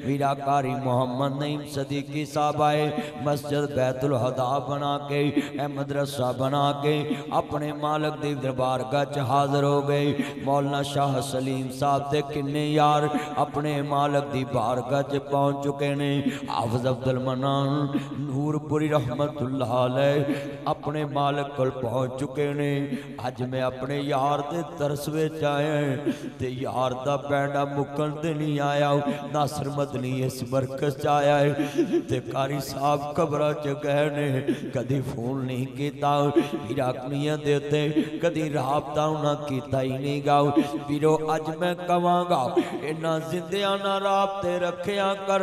میرا قاری محمد نعیم صدیقی صاحب آئے مسجد بیت الہدا بنا کے مدرسہ بنا کے اپنے مالک دی دربارگاہ چ حاضر ہو گئے مولانا شاہ سلیم صاحب دے کنے یار اپنے مالک دی بارگاہ چ پہنچ چکے نے حافظ عبد المنان نور پوری رحمت اللہ علیہ اپنے مالک کل پہنچ چکے نے اج میں اپنے یار دے ترس وچ آیا تے یار دا پینڈا مکن تے نہیں آیا ناصر مدنی اس مرکز چ آیا ہے تے قاری صاحب قبرہ چ گئے نے کدی فون نہیں کیتا عراقیاں دیتے کدی رابطہ نہ کیتا ہی نہیں گا پیرو اج میں کہاں گا انہاں زندیاں نہ رابطے رکھیا کر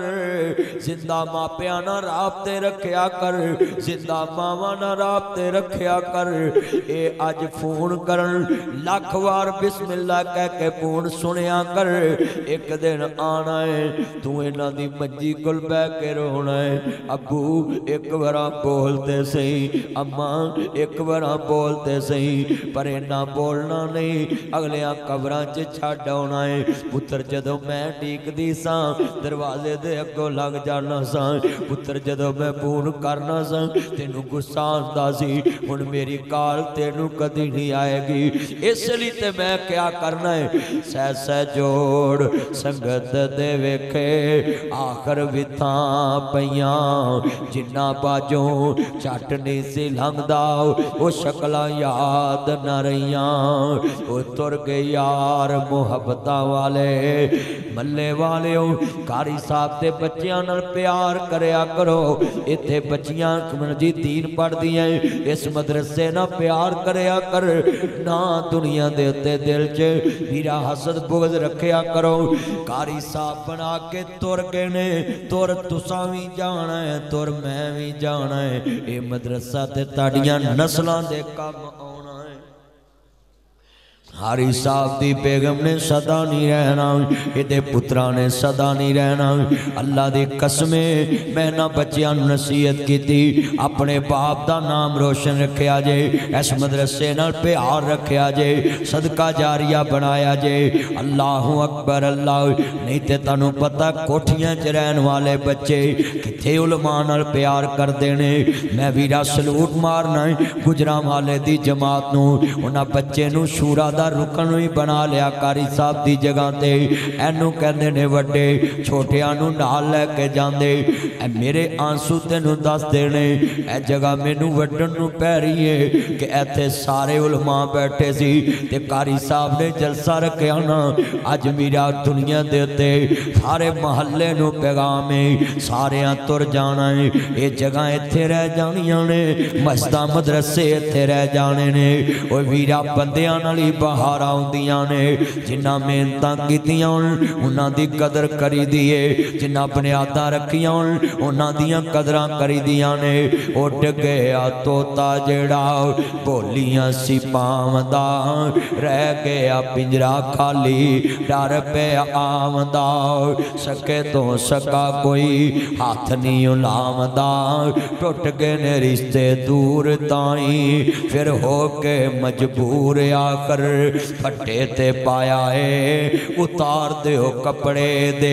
زندہ ماپیاں نہ رابطے رکھیا کر زندہ ماواں نہ رابطے رکھیا کر اے اج فون کرن لاکھ وار بسم اللہ کہہ کے فون سنیا کر ایک دن آنا ہے تو انہاں دی منجی کول بیٹھ کے رونا ہے ابو ایک بارا بولتے سہی اماں ایک بارا بولتے سہی پر اینا بولنا نہیں اگلیاں قبراں چ چھڈ آنا ہے پتر جدوں میں ٹھیک دی ساں دروازے دے اگوں لگ جانا ساں پتر جدوں میں فون کرنا ساں تینوں غصہ آندا سی ہن میری کال تینوں کدی نہیں آئے گی اس لیے تے میں کیا کرنا ہے سہ سہ جوڑ سنگت دے ویکھے آخر وتھاں پیاں جنہ باجوں چٹ نہیں سی لنگدا او شکلاں یاد نہ رہیاں او تر گئے یار محبتاں والے ملے والے قاری صاحب دے بچیاں نال پیار کریا کرو ایتھے بچیاں جی دین پڑھ دیاں اس مدرسے نہ پیار کریا کر نہ دنیا دے اتے دل چ میرا حسد بغض رکھیا کرو قاری صاحب بنا کے تر گئے نے تر تساں وی جانا ہے تر میں وی جانا ہے اے مدرسہ تے تاڑیاں نسلاں دے کام آنا ہے حاری صاحب دی بیگم نے صدا نہیں رہنا ایدے پترہ نے صدا نہیں رہنا اللہ دی قسمیں میں نہ بچیاں نصیحت کی تھی اپنے باپ دا نام روشن رکھیا جے اس مدرسے نال پیار رکھیا جے صدقہ جاریہ بنایا جے اللہ اکبر اللہ نہیں تے تانوں پتہ کوٹھیاں چ رہن والے بچے کتھے علماء نال پیار کر دینے میں ویرا سلوٹ مارنا گجراں والے دی جماعت نو انہاں بچے نو شورا دا رکن ہی بنا لیا قاری صاحب دی جگہ تے اینو کہندے نے وڈے چھوٹیاں نو نال لے کے جاندے اے میرے آنسو تینو دس دینے اے جگہ مینو وڈن نو پہ رہی ہے کہ ایتھے سارے علماء بیٹھے سی تے قاری صاحب نے جلسہ رکھیا نا اج میرا دنیا دیتے سارے محلے نو پیغام ہے سارے تر جانا ہے اے جگہ ایتھے رہ جانیاں نے مسجداں مدرسے ایتھے رہ جانے نے اوہ ویرا بندیاں نالی باہر آؤندیاں نے جنہ محنتاں کیتیاں انہاں دی قدر کری دیئے جنہ بنیاداں رکھیاں انہاں دیاں قدراں کری دیاں نے اٹھ گیا توتا جڑا بولیاں سی پاوندا رہ گیا پنجرا خالی ڈر پہ آوندا سکے تو سکا کوئی ہاتھ نہیں لامدا ٹوٹ گئے نے رشتے دور تائیں پھر ہو کے مجبور آخر پھٹے تے پایا ہے اتار دے ہو کپڑے دے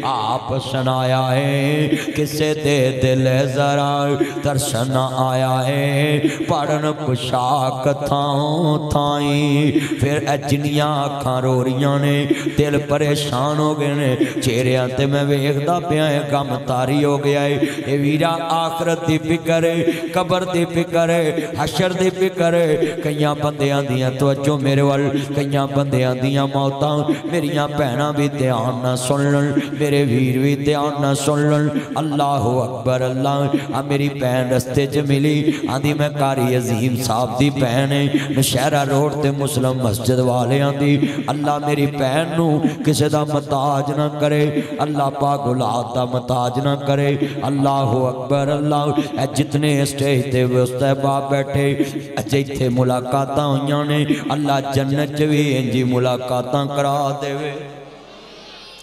آپ سنایا ہے کسے دے دل ذرا ترسن آیا ہے پڑھن پشاک تھاؤں تھائیں پھر اجنیاں آنکھاں رو رہیاں نے دل پریشان ہو گئے نے چہریاں تے میں ویکھدا پیا ہے غم تاری ہو گیا ہے اے ویرا آخرت دی فکر ہے قبر دی فکر ہے حشر دی فکر ہے کئیاں بندیاں دیاں توجہ میرے وال کئیاں بندیاں دیاں موتاں میریاں بہناں بھی دھیان نہ سن لن میرے ویر بھی دھیان نہ سن لن اللہ اکبر اللہ میری بہن رستے چ ملی آندی میں قاری عظیم صاحب دی بہن ہے نشہرہ روڈ تے مسلم مسجد والے آندی اللہ میری بہن نو کسے دا محتاج نہ کرے اللہ پاک اولاد دا محتاج نہ کرے اللہ اکبر اللہ اے جتنے اسٹیج تے وسطے باپ بیٹھے جیتھے ملاقاتاں ہویاں نے اللہ جنت بھی انجی ملاقاتاں کرا دے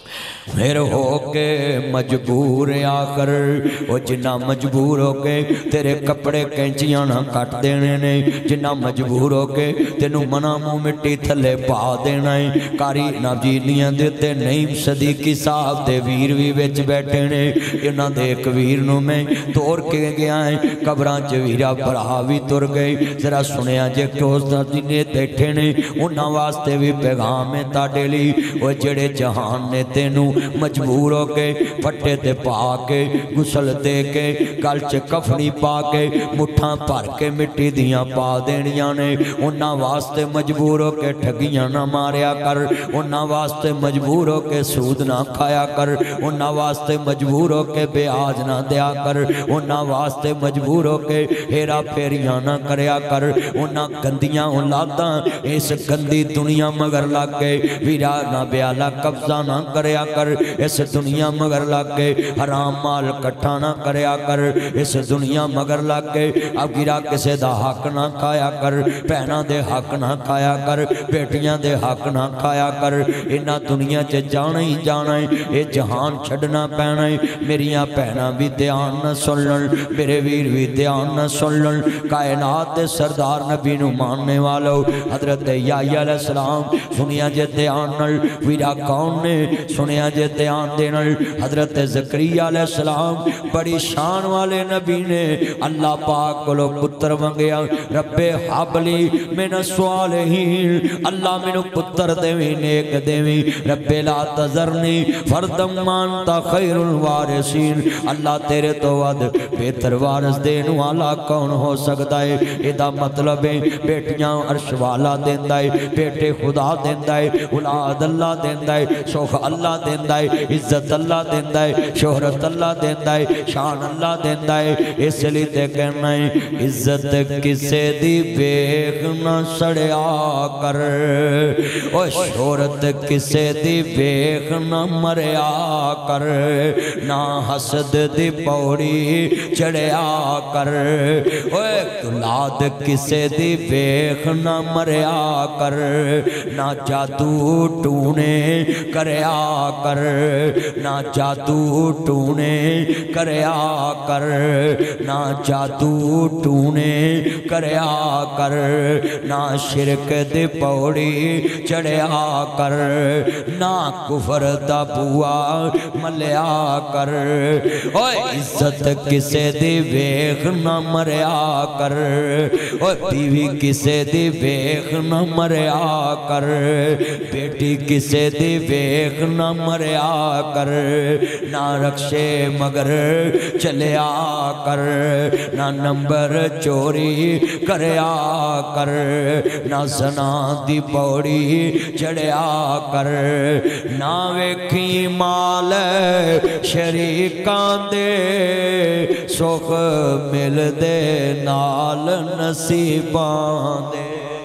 پھر ہو کے مجبور آخر وہ جنہ مجبور ہو کے تیرے کپڑے کینچیاں نہ کٹ دینے نے، جنہ مجبور ہو کے تینوں منا منہ مٹی تھلے پا دینا ہے، کاری ناجیلیاں دیتے نہیں صدیقی صاحب دے ویر بھی وچ بیٹھے نے، انہاں دے ایک ویر نو میں توڑ کے گیا ہے، قبراں چ ویرا بھرا بھی تر گئے، ذرا سنیا جے کہ اس نے بیٹھے نے انہاں واسطے بھی پیغام ہے تاڈے لی، وہ جڑے جہان نے تینوں مجبور ہو کے پٹے تے پا کے غسل دے کے گل چ کفنی پا کے مٹھاں بھر کے مٹی دیاں پا دینیاں نے، انہاں واسطے مجبور ہو کے ٹھگیاں نہ ماریا کر، انہاں واسطے مجبور ہو کے سود نہ کھایا کر، انہاں واسطے مجبور ہو کے بیاج نہ دیا کر، انہاں واسطے مجبور ہو کے ہیرا پھیریاں نہ کریا کر، انہاں گندیاں اولاداں اس گندی دنیا مگر لگ گئے، ویرا نہ بیالا قبضہ نہ کریا کر، اس دنیا مگر لگ گئے، حرام مال کٹھا نہ کریا کر، اس دنیا مگر لگ گئے، اب گرا کسے دا حق نہ کھایا کر، پہنا دے حق نہ کھایا کر، بیٹیاں دے حق نہ کھایا کر، انہاں دنیا چے جانا ہی جانا ہے، اے جہان چھڑنا پینا ہے، میریاں پہنا بھی دھیان نہ سنن، میرے ویر بھی دھیان نہ سنن، کائنات دے سردار نبی نو ماننے والو حضرت یحییٰ علیہ السلام سنیا جے دھیان نال، ویرا کون نے سنیا جے دھیان دے نال، حضرت زکریا علیہ السلام بڑی شان والے نبی نے اللہ پاک کو پتر منگیا، رب حبلی من الصالحین، اللہ منو پتر دیوی نیک دیوی، رب لا تذرنی فردم مانتا خیر الوارثین، اللہ تیرے تو ود بہتر وارث دین والا کون ہو سکتا ہے، ادا مطلب ہے بیٹیاں عرش والا دیندا ہے، بیٹے خدا دیندا ہے، اولاد اللہ دیندا ہے، سوخ اللہ دیندا ہے، عزت اللہ دیندا ہے، شہرت اللہ دیندا ہے، شان اللہ دیندا ہے، اس لیے تے کہنا ہے عزت کسے دی ویکھ نہ سڑیا کر، او شہرت کسے دی ویکھ نہ مریا کر، نہ حسد دی پوڑی چڑھیا کر، اوے اولاد کسے دی ویکھ نہ مریا کر، نہ جادو ٹونے کریا کر، نہ جادو ٹونے کریا کر، نہ جادو ٹونے کریا کر، نہ شرک دی پوڑی چڑھیا کر، نہ کفر دا بوا ملیا کر، اوے عزت کسے دی ویکھ نہ مریا کر، اوے بیوی کسے دی ویکھ نہ مریا کر، بیٹی کسے دی ویکھ نہ مریا کر، نہ رکشے مگر چلیا کر، نہ نمبر چوری کریا کر، نہ زنا دی پوڑی چڑھیا کر، نہ ویکھی مال شریکاں دے، سخ مل دے نال نصیباں دے،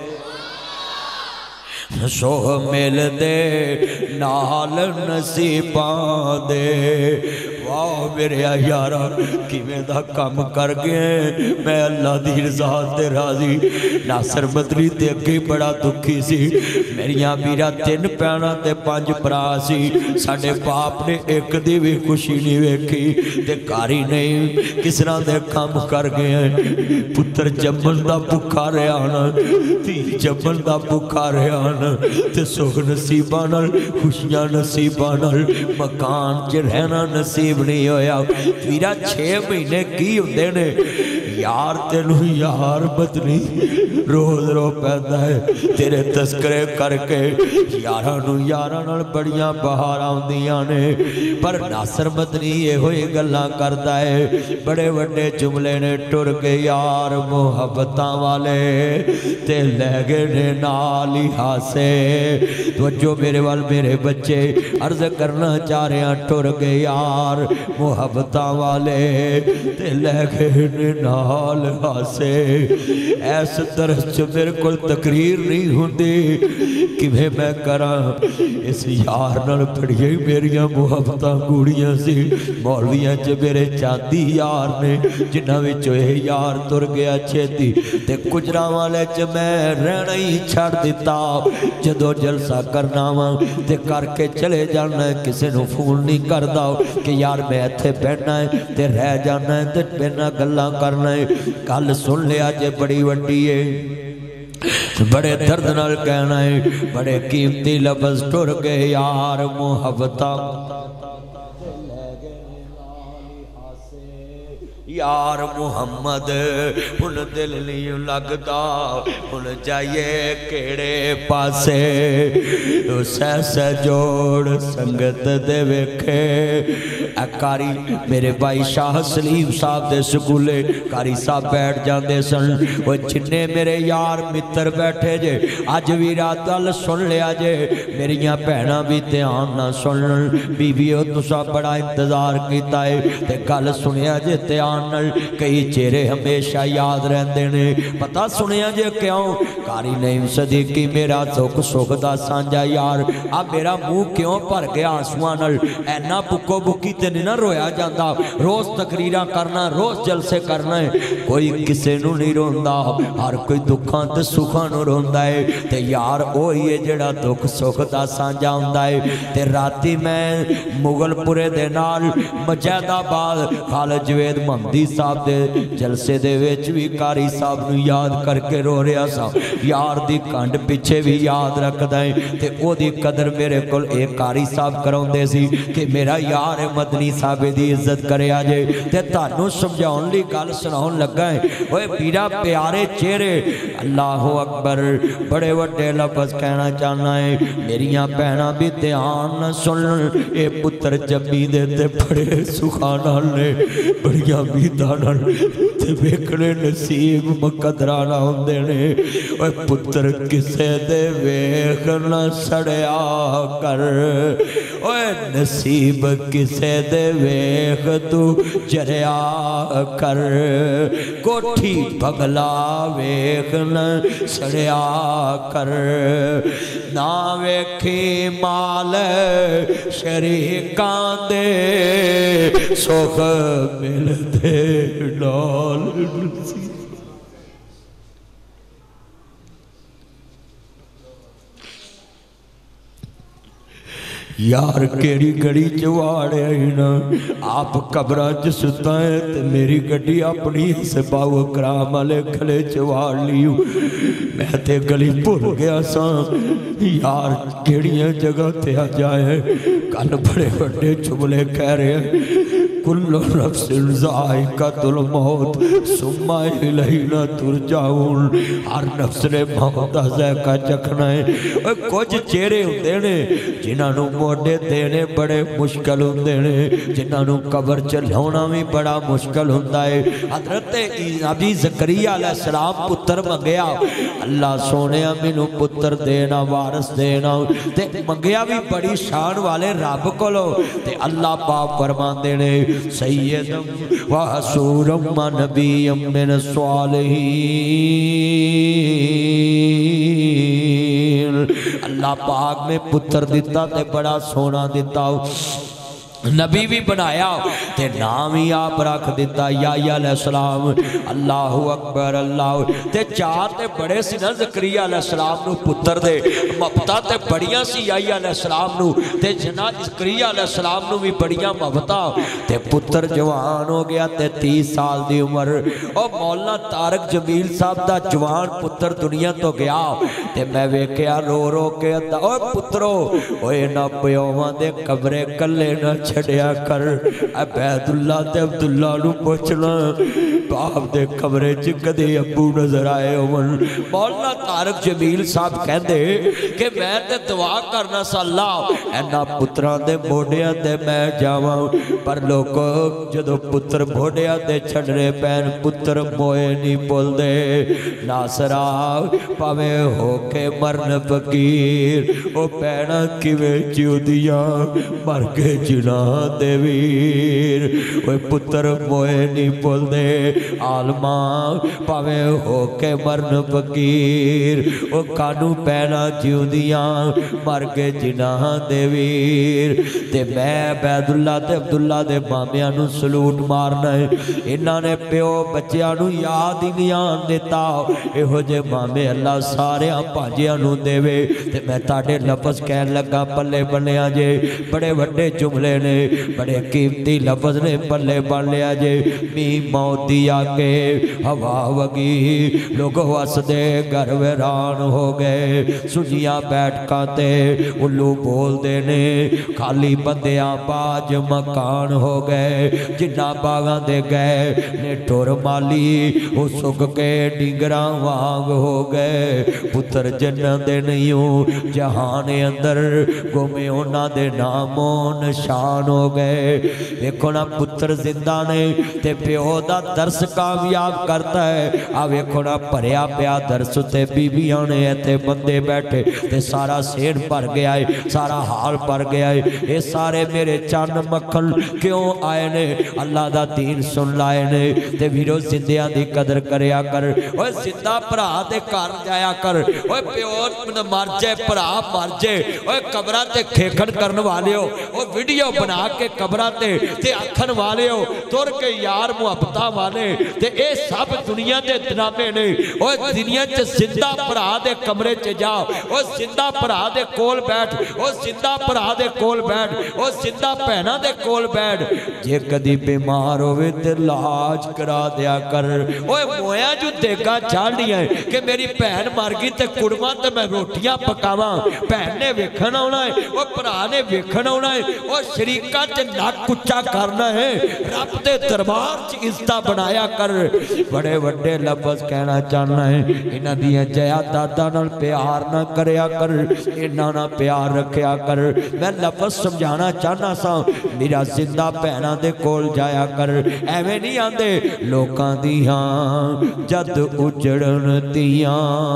سوہ مل دے نال نصیباں دے، واہ میرے یارا کیویں دا کم کر گئے، میں اللہ دی رضا تے راضی، ناصر مدنی تے اگے بڑا دکھی سی، میریاں میرا 3 بھیناں تے 5 بھرا سی، ساڈے باپ نے ایک دی بھی خوشی نہیں ویکھی، تے کاری نہیں کس طرح دے کم کر گئے، پتر جمن دا بھکھا رہیا نا، دھی جمن دا بھکھا رہیا نا، تے سکھ نصیباں نال خوشیاں نصیباں نال مکان چ رہنا نصیب نہیں ہویا، میرا 6 مہینے کی ہوندے نے، یار تینوں یار بدنی روز رو پیدا ہے، تیرے تذکرے کر کے یارانوں یارانوں بڑیاں بہار آندیاں نے، پر ناصر مدنی یہ ہوئی گلاں کرتا ہے، بڑے وڈے جملے نے ٹر کے یار محبتاں والے تے لے گئے نے نال ہی ہاسے، توجہ میرے وال میرے بچے عرض کرنا چاہ رہے ہیں، ٹر گئے یار محبتاں والے تے لے گئے نے نال نال ہاسے ایس درس میرے کو تقریر نہیں ہوندی کہ میں کرا اس یار نال پڑھیے میریاں محبتاں گوڑیاں سی مولویاں چ میرے چاندی یار نے جنہاں وچوں اے یار تر گیا چھتی تے کجراں والے چ میں رہنا ہی چھڑ دیتا جدو جلسہ کرنا وا تے کر کے چلے جانا ہے کسے نو فون نہیں کردا کہ یار میں ایتھے بیٹھنا ہے تے رہ جانا ہے تے میرے گلاں کرنا ہے گل سن لیا جے بڑی وڈی ہے بڑے درد نال کہنا ہے بڑے قیمتی لفظ ٹر گئے یار محبتاں یار محمد ان دل نہیں لگتا ان جائیے کیڑے پاسے سہ جوڑ سنگت دے ویکھے اے کاری میرے بھائی شاہ سلیم صاحب دے سکولے کاری صاحب بیٹھ جاندے سن وہ جننے میرے یار متر بیٹھے جے آج بھی رات گل سن لیا جے میریاں بہناں بھی دھیان نہ سنن بیویو تسا بڑا انتظار کیتا ہے تے گل سنیا جے دھیان کئی چہرے ہمیشہ یاد رہندے نے پتہ سنیا جے کیوں کاری نعیم صدیقی میرا دکھ سکھ دا سانجا یار اب میرا منہ کیوں بھر گیا آنسواں نال اینا بکو بکی تے نہیں نہ رویا جاندا روز تقریراں کرنا روز جلسے کرنا ہے کوئی کسے نو نہیں روندا ہر کوئی دکھاں تے سکھاں نو روندا ہے تے یار اوہی ہے جڑا دکھ سکھ دا سانجا ہوندا ہے تے راتی میں مغل پورے دے نال مجید آباد خالد جوید محمدی صاحب دے جلسے دے ویچ بھی کاری صاحب نو یاد کر کے رو رہا سا یار دی کانڈ پیچھے بھی یاد رکھ دائیں تے او دی قدر میرے کل ایک کاری صاحب کراؤں دے سی کہ میرا یار مدنی صاحب دی عزت کرے آجے تے تانو سمجھاؤں لی گال سناؤں لگائیں اوے پیرا پیارے چہرے اللہ اکبر بڑے وڈے لفظ کہنا چاہنا ہے میریااں پہنا بھی دھیان سن اے پتر جبی دے تے بڑے سخانہ لے بڑیاں بیدانہ تے بیکنے نصیب مقدرانہ ہوندے نے اوے پتر کسے دے ویکھنا سڑیا کر اوے نصیب کسے دے ویکھ تو جریا کر کوٹھی بگلا ویکھنا سڑیا کر نہ ویکھی مال شریکان دے سوخ مل دے نال یار کیڑی گڑی چواڑے آئینا آپ قبران جستا ہے تے میری گڑی اپنی سے باو اکرام علیہ کھلے چواڑ لیوں میں تے گلی بھول گیا سا یار کیڑیاں جگہ تے آ جائے کل بڑے بڑے جملے کہہ رہے ہیں کل نفس ذائقۃ الموت ثم الینا ترجعون ہر نفس نے موت دا ذائقہ چکھنا ہے کچھ چہرے ہوندے نے جنہاں نو موڈے دینے بڑے مشکل ہوندے نے جنہاں نو قبر چلاونا بھی بڑا مشکل ہوندا ہے حضرت نبی زکریا علیہ السلام پتر منگیا اللہ سونیا مینوں پتر دینا وارث دینا تے منگیا بھی بڑی شان والے رب کولو تے اللہ پاک فرماندے نے سیدم و حسورم و نبیم من الصالحین اللہ پاک میں پتر دیتا تے بڑا سونا دیتا نبی بھی بنایا تے نام ہی آپ رکھ دیتا یحییٰ علیہ السلام اللہ اکبر اللہ تے چار تے بڑے سی نا زکریہ علیہ السلام نو پتر دے محبتہ تے بڑیاں سی یحییٰ علیہ السلام نو تے جناب زکریہ علیہ السلام نو بھی بڑیاں محبتہ تے پتر جوان ہو گیا تے 30 سال دی عمر او مولانا طارق جمیل صاحب دا جوان پتر دنیا تو گیا تے میں ویکھیا رو رو کے اوے پترو اوے نا پیوان دے قبرے کلے نہ چھڑیا کر عبید اللہ تے عبداللہ نو پوچھنا باپ دے قبرے چکدے ابو نظر آئے ہون مولانا طارق جمیل صاحب کہندے کہ میں تے دعا کرنا سا اللہ اینا پتران دے موڑیا دے میں جاواں پر لوگوں جدو پتر موڑیا دے چھڑنے پین پتر موئے نہیں بول دے ناصرہ پاوے ہو کے مرن فقیر او پینا کیوے چیو دیا مر کے جنا دے ویر اوے پتر موئے نہیں بول دے आलमा पावे हो के मरन फकीर ओ कानू पैना जिउदियां मर के जिन्हां दे वीर ते मैं बैदुल्ला ते अब्दुल्ला दे मामियां नू सलूट मारना है इन्हां ने प्यो बच्चियां नू याद ही नहीं आन दिता इहो जे मामे अल्लाह सारे भाजियां नू देवे ते मैं ताड़े लफ्ज़ कहन लगा पल्ले बनिया जे बड़े वड्डे जुमले ने बड़े कीमती लफ्ज़ ने पल्ले बन लिया जे मी मौत दी आके हवा वगी लोग हसदे घर वैरान हो गए सुनिया बैठकां ते उल्लू बोलदे ने खाली बंदियां बाज मकान हो गए जिन्ना बागां दे गए ने टुर माली वो सुक के डिंगरां वांग हो गए पुत्र जन्नत दे नहीं हो जहान अंदर गुमे उन्हां दे नामो निशान हो गए वेखो ना पुत्र जिंदा ने ते प्यो दा दर्स कामयाब करता है आ वेखो ना भरिया पिया दर्स ते बीबियां ने इत्थे बंदे बैठे ते सारा सेठ भर गया है सारा हाल भर गया है ये सारे मेरे चन मक्खन क्यों आए ने अल्लाह दा दीन सुन लाए ने ते वीरो जिंदियां दी कदर करया कर ओए जिंदा भरा दे घर जाया कर ओए प्यो मर जाए भरा मर जाए ओए कब्रां ते खेखण करन वाले हो ओ वीडियो बना के कब्रां ते आखन वाले हो तुर के यार मुहब्बतां वाले ते ए सब दुनिया दे ड्रामे ने ओ दुनिया च जिंदा भरा दे कमरे च जा ओ जिंदा भरा दे कोल बैठ ओ जिंदा भरा दे कोल बैठ ओ जिंदा भैणां दे कोल बैठ जे कदी बीमार होवे ते इलाज करा दिया कर ओए मोया जो देगा चाढ़ियां कि मेरी भैन मर गई ते कुड़मा ते मैं रोटियां पकावां भैन ने वेखण आउणा है ओ भरा ने वेखण आउणा है ओ शरीकां च नक उच्चा करना है रब दे दरबार च इज्जत बनाया कर बड़े वड्डे लफ्ज़ कहना चाहना है इन्हां दियां जायदादां नाल प्यार ना करया कर इन्हां नाल प्यार रखया कर मैं लफ्ज़ समझाना चाहना सा मेरा जिंदा भैणां दे कोल जाया कर एवें नहीं आंदे लोकां दियां जद उजड़न दियां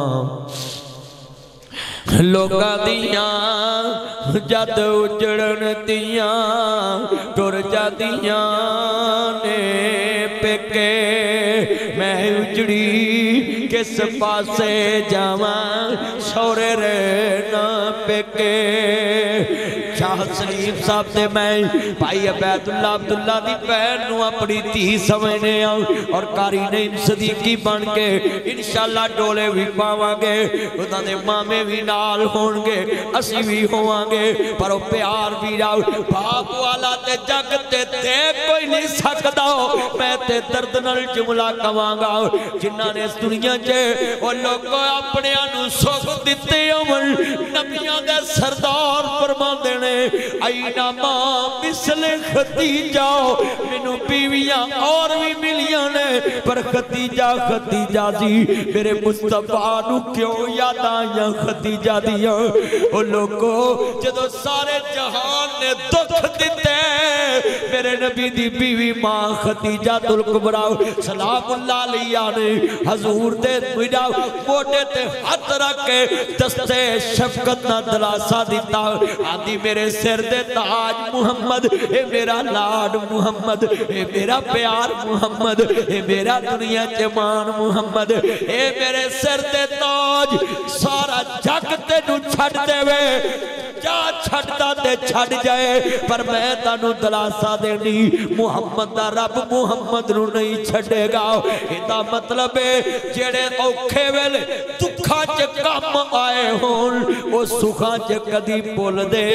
लोकां दियां जद उजड़न दियां टुर जादियां ने पेके मैं उजड़ी किस पासे जावां सौरे रहना पेके शाह सलीम साहब ते मैं भाई अबैदुल्ला अब्दुल्ला दी भैन नू अपनी धी समझने और कारी नईम सदीकी बन के इंशाअल्लाह डोले भी पावांगे उन्हां दे मामे भी नाल होणगे असी भी होवांगे पर ओ प्यार भी बाप वाला ते जग ते कोई नहीं सकदा मैं ते दर्द नाल जुमला कवांगा जिन्हां ने इस दुनिया च ओ लोगों अपनियां नू सुख दित्ते होवन नबियां दे सरदार फरमांदे ने आईना मां मिसले खदीजा मैनू बीवियां और भी मिलियां ने पर खदीजा खदीजा जी मेरे मुस्तफा नू क्यों याद आईयां खदीजा दियां ओ लोगो जदों सारे जहान ने दुख दिते मेरे नबी दी बीवी मां खदीजा तुल कुबरा सलामुल्लाह अलैहा ने हजूर दे मोढे ते हाथ रख के दस्ते शफकत ना दिलासा दिता आंदी मेरे सिर दे ताज मुहम्मद ए मेरा लाड मुहम्मद ए मेरा प्यार मुहम्मद ए मेरा दुनिया च मान मुहम्मद ए मेरे सिर दे ताज सारा जग तेनू छड्ड देवे जा छड्डदा ते छड्ड जाए पर मैं तानू दिलासा देनी मुहम्मद दा रब मुहम्मद नू नहीं छड्डेगा इहदा मतलब है जेड़े औखे वेले दुखां च कम आए होण ओ सुखां च कदी भुल दे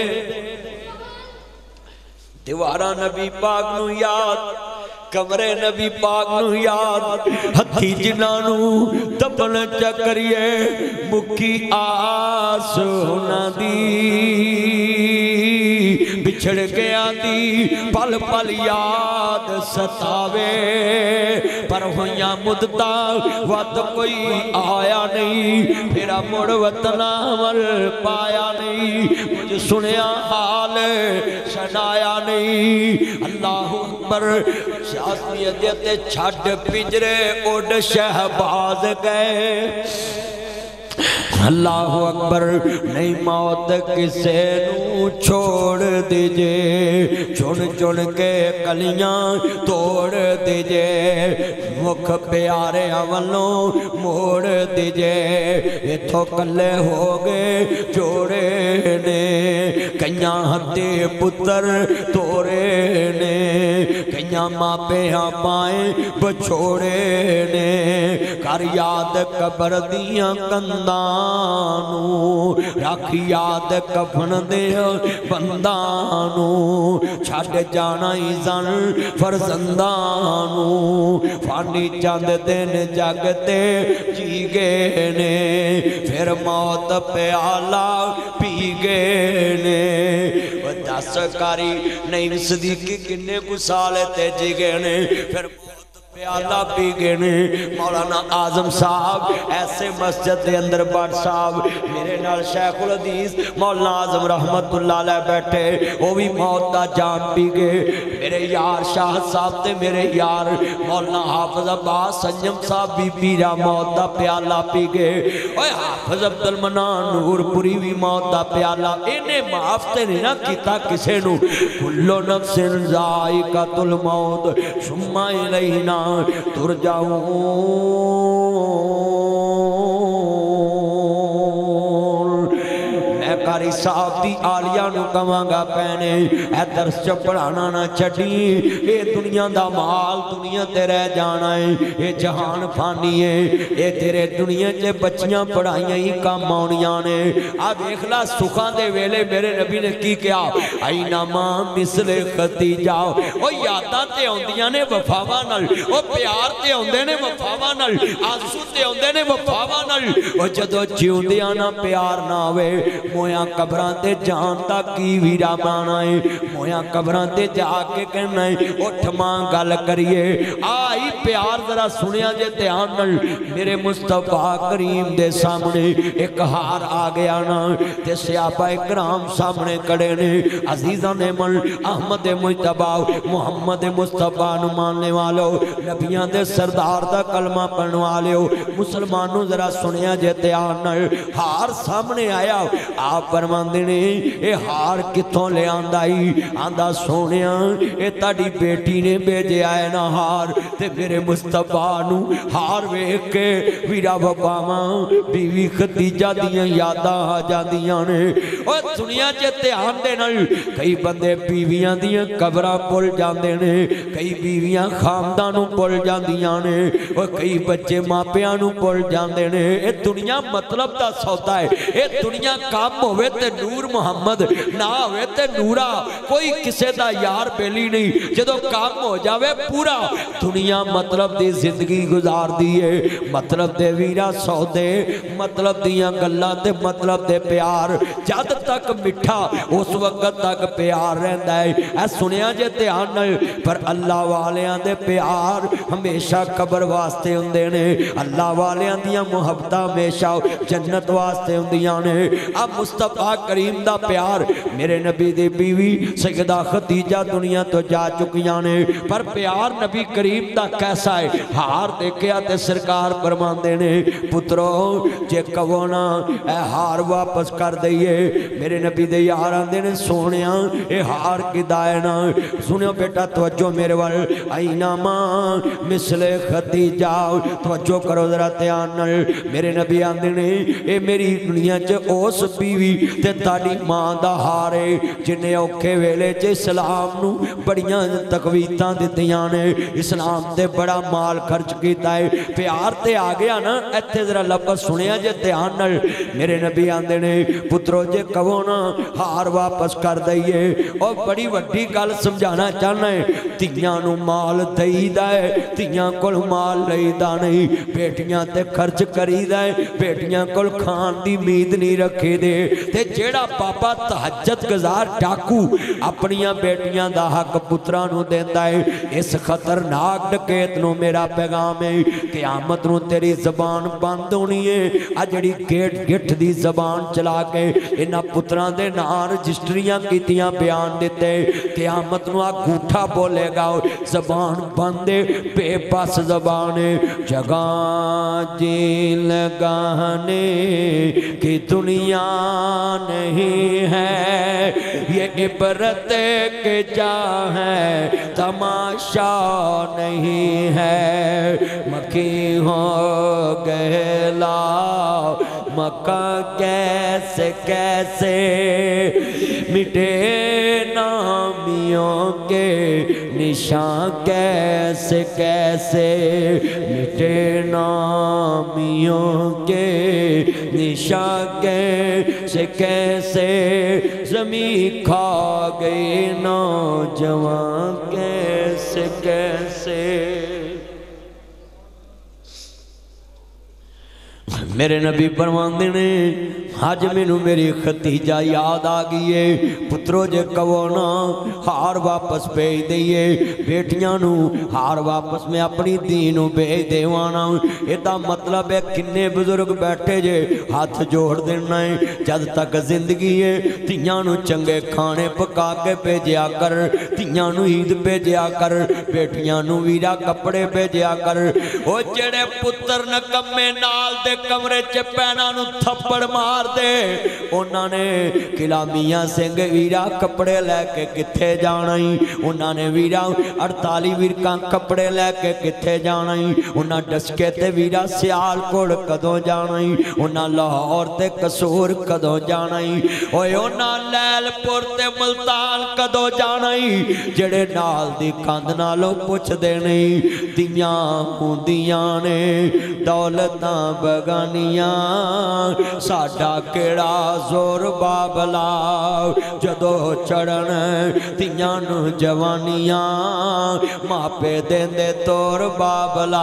दीवारा नबी पाक नू याद कमरे नबी पाक नू याद हथी जिन्हां नू दफन च करिए मुक्की आस उन्हां दी बिछड़ गया दी पल पल याद सतावे पर होइयां मुद्दा वद कोई आया नहीं मेरा मुड़ वतना वल पाया नहीं मुझे सुनिया हाल सुनाया नहीं अल्लाह अकबर शासनियत ते छड्ड पिंजरे उड़ शहबाज गए اللہ اکبر نہیں موت کسے نو چھوڑ دیجے چن چن کے کلیاں توڑ دیجے مکھ پیارے والوں موڑ دیجے اتھو کلے ہو گئے جوڑے نے کئیاں ہتے پتر توڑے نے کئیاں ماں پیاں پائیں بچھوڑے نے کر یاد قبر دیاں کندانو رکھ یاد کفن دے بندانو چھڑ جانا ہی زن فرزندانو فانی چاند دن جگتے جی گئے نے پھر موت پیالہ پی گئے نے دس کاری نہیں صدیقی کنے کو سالے تے جی گئے نے پھر پیالہ پی گئے نے مولانا اعظم صاحب ایسے مسجد دے اندر بڑھ صاحب میرے نال شیخ الحدیث مولانا اعظم رحمت اللہ علیہ بیٹھے وہ بھی موت دا جام پی گئے میرے یار شاہ صاحب تے میرے یار مولانا حافظ عباس سنجم صاحب بھی پیرا موت دا پیالہ پی گئے اوہ حافظ عبدالمنان نور پوری بھی موت دا پیالہ انہیں معافتے نہیں نہ کیتا کسے نو کلو نفس ذائقۃ الموت ثم الینا ترجعون میں قاری صاحب دی آلیاں نو کمانگا پہنے اے درس چا پڑھانا نہ چڑھی اے دنیا دا مال دنیا تے رہ جانا ہے اے جہان فانی ہے اے تیرے دنیا چے بچیاں پڑھائیاں ہی کام مونیاں نے اب اخلا سکھان دے ویلے میرے نبی نے کی کیا اینما مثل ختیجہ او یاداں تے ہوندیاں نے وفاواں نال او پیار تے ہوندے نے وفاواں نال آنسو تے ہوندے نے وفاواں نال او جدو جیوندیاں نہ پیار نہ ہوئے مویاں قبران تے جانتا کی ویرا بانا ہے مویاں قبران تے جا کے کہنا ہے اٹھ ماں گل کریے آئی پیار ذرا سنیا جے دھیان نل میرے مصطفیٰ کریم دے سامنے ایک ہار آ گیا نا تے صحابہ اکرام سامنے کڑے نے عزیزہ نے مل احمد مجتبہ محمد مصطفیٰ نو ماننے والو نبیاں دے سردار دا کلمہ پڑھنے والو مسلمانوں ذرا سنیا جے دھیان نل ہار سامنے آیا آپ فرماندے نے اے ہار کتوں لے آندائی آندہ سونیاں اے تاڑی بیٹی نے بھیجے آئے نا ہار تے میرے مصطفیٰ نو ہار ویکھ کے ویرا وباواں بیوی ختیجہ دیاں یاداں آ جاندیاں نے اوہ دنیا چے دھیان دے نال کئی بندے بیویاں دیاں قبراں پل جاندے نے کئی بیویاں خاندانوں پل جاندیاں نے اوہ کئی بچے ماپیاں نو پل جاندے نے اے دنیا مطلب دا سوتا ہے اے دنیا کام ہوئے تے نور محمد نہ ہوئے تے نورا کوئی کسے دا یار بیلی نہیں جدو کام ہو جاوے پورا دنیا مطلب دی زندگی گزار دیئے مطلب دے ویرا سودے مطلب دیاں گلہ دے مطلب دے پیار جد تک مٹھا اس وقت تک پیار رہندا ہے اے سنیا جے دھیان نال پر اللہ والیاں دے پیار ہمیشہ قبر واسطے ہوندے نے اللہ والیاں دیاں محبتہ ہمیشہ جنت واسطے ہوندیاں نے اب مصطفیٰ کریم دا پیار میرے نبی دی بیوی سیدہ ختیجہ دنیا تو جا چکیاں نے پر پیار نبی کریم دا کیسا ہے ہار دیکھیا تے سرکار فرماندے نے پترو جے کہونا اے ہار واپس کر دئیے میرے نبی دے یار آندے نے سونیاں اے ہار کی دائنا سنیو بیٹا توجہ میرے وال اینما مثل ختیجہ توجہ کرو ذرا دھیان نال میرے نبی آندے نے اے میری دنیا چ اوس بیوی تے تاڑی ماں دا ہارے جنہیں اوکھے ویلے چے اسلام نو بڑیاں تقویتاں دیتیاں نے اسلام تے بڑا مال خرچ کیتا ہے پیار تے آگیا نا ایتھے ذرا لفظ سنیا جے دھیان نال میرے نبی آندے نے پترو جے کہو نا ہار واپس کر دئیے اور بڑی وڈی گل سمجھانا چاہنا ہے تیاں نو مال دئی دائے تیاں کل مال لئی دا نہیں بیٹیاں تے خرچ کری دائے بیٹیاں کل کھان دی مید نہیں رکھے دے تے جیڑا پاپا تہجد گزار ڈاکو اپنیاں بیٹیاں دا حق پترانو دیندہ ہے اس خطرناک ڈکیت نو میرا پیغام ہے قیامت نو تیری زبان بند ہونی ہے اجڑی گیٹ گٹ دی زبان چلا کے انہا پتران دے نار رجسٹریاں کیتیاں بیان دیتے قیامت نو گوٹھا بولے گا زبان بندے بے بس زبان جگہ جی لگانے کی دنیا نہیں ہے یہ عبرت کے جا ہے تماشا نہیں ہے مکی ہو گہلا مکہ کیسے کیسے مٹے نامیوں کے نشان کیسے کیسے مٹے نامیوں کے نشان کیسے کیسے زمین کھا گئی نوجوان کیسے کیسے میرے نبی فرماندے نے آج مینوں میری ختیجہ یاد آ گئی ہے پترو جے کہو نا ہار واپس بھیج دئیے بیٹیاں نو ہار واپس میں اپنی دین نو بھیج دیوانا ایدہ مطلب ہے کنے بزرگ بیٹھے جے ہاتھ جوڑ دینا ہے جد تک زندگی ہے تیاں نو چنگے کھانے پکا کے بھیجیا کر تیاں نو عید بھیجیا کر بیٹیاں نو ویرا کپڑے بھیجیا کر او جڑے پتر نکمے نال دے کمرے چ پینا نو تھپڑ مار دے انہاں نے قلعہ میاں سنگھ ویرا کپڑے لے کے کتھے جانا ہی انہاں نے ویرا 48 ویرکاں کپڑے لے کے کتھے جانا ہی انہاں ڈسکے تے ویرا سیال کوڑ کدوں جانا ہی انہاں لاہور تے قصور کدوں جانا ہی اوے انہاں لیل پور تے ملتان کدوں جانا ہی جڑے نال دی کاندھ نالوں پوچھ دے نہیں دیاں ہوندیاں نے دولتاں بگانیاں ساڈا کیڑا زور بابلا جدو چڑھن تیاں نو جوانیاں ماپے دیندے تور بابلا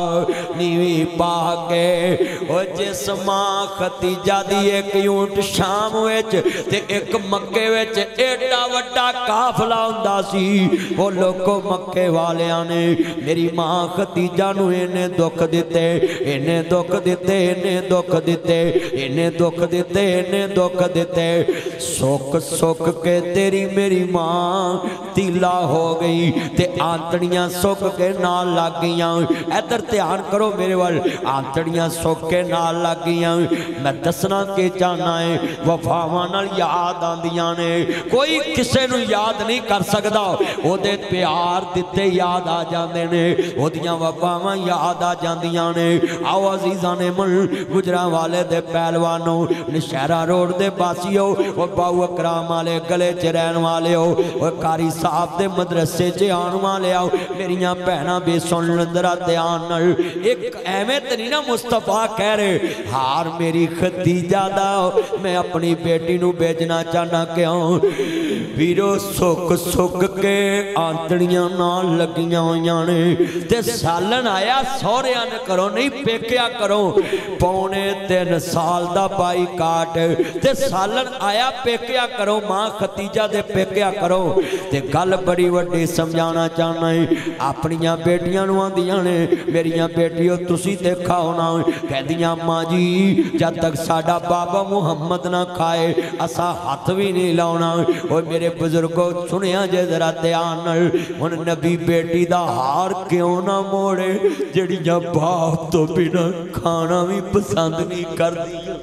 نیوی پا کے او جس ماں ختیجہ دی ایک یونٹ شام ویچ تے ایک مکے ویچ ایڈا وڈا کافلا ہوندا سی وہ لوگوں مکے والیاں نے میری ماں ختیجہ نو انہیں دکھ دیتے انہیں دکھ دیتے انہیں دکھ دیتے انہیں دکھ دیتے انہیں دکھ دیتے سوک سوک کے تیری میری ماں تیلا ہو گئی تے آنتڑیاں سوک کے نال لگ گئیاں ادھر دھیان کرو میرے وال آنتڑیاں سوک کے نال لگ گئیاں میں دسنا کے چاہنا ہے وفاواں نال یاد آندیاں نے کوئی کسے نو یاد نہیں کر سکدا او دے پیار دتے یاد آ جاندے نے او دیاں وفاواں یاد آ جاندیاں نے آؤ عزیزاں نے مل گجرا والے دے پہلوانوں نشہرہ روڈ دے باسیو وہ باو اکرام والے گلے چرین والے ہو وہ کاری صاحب دے مدرسے چیان والے ہو میریاں پہنا بھی سن لندرہ دیان نل ایک احمد نینا مصطفیٰ کہہ رہے ہار میری ختیجہ داؤ میں اپنی بیٹی نو بیجنا چاہنا کیوں ویرو سوک سوک کے آنتڑیاں نال لگیاں ہویاں نے تے سالن آیا سوریاں نے کرو نہیں پیکیا کرو پونے 3 سال دا بائی کاٹ تے سالن آیا پیکیا کرو ماں ختیجہ دے پیکیا کرو تے گل بڑی وڈی سمجھانا چاہنا ہے اپنیاں بیٹیاں نو آندیاں نے میریاں بیٹیوں تسی دیکھا ہونا کہہ دیاں ماں جی جب تک ساڑا بابا محمد نہ کھائے اسا ہاتھ بھی نہیں لاؤنا اور میرے بزرگوں سنیاں جے ذرا دیانل ان نبی بیٹی دا ہار کیوں نہ موڑے جڑیاں باپ تو بنا کھانا بھی پسند نہیں کر دیا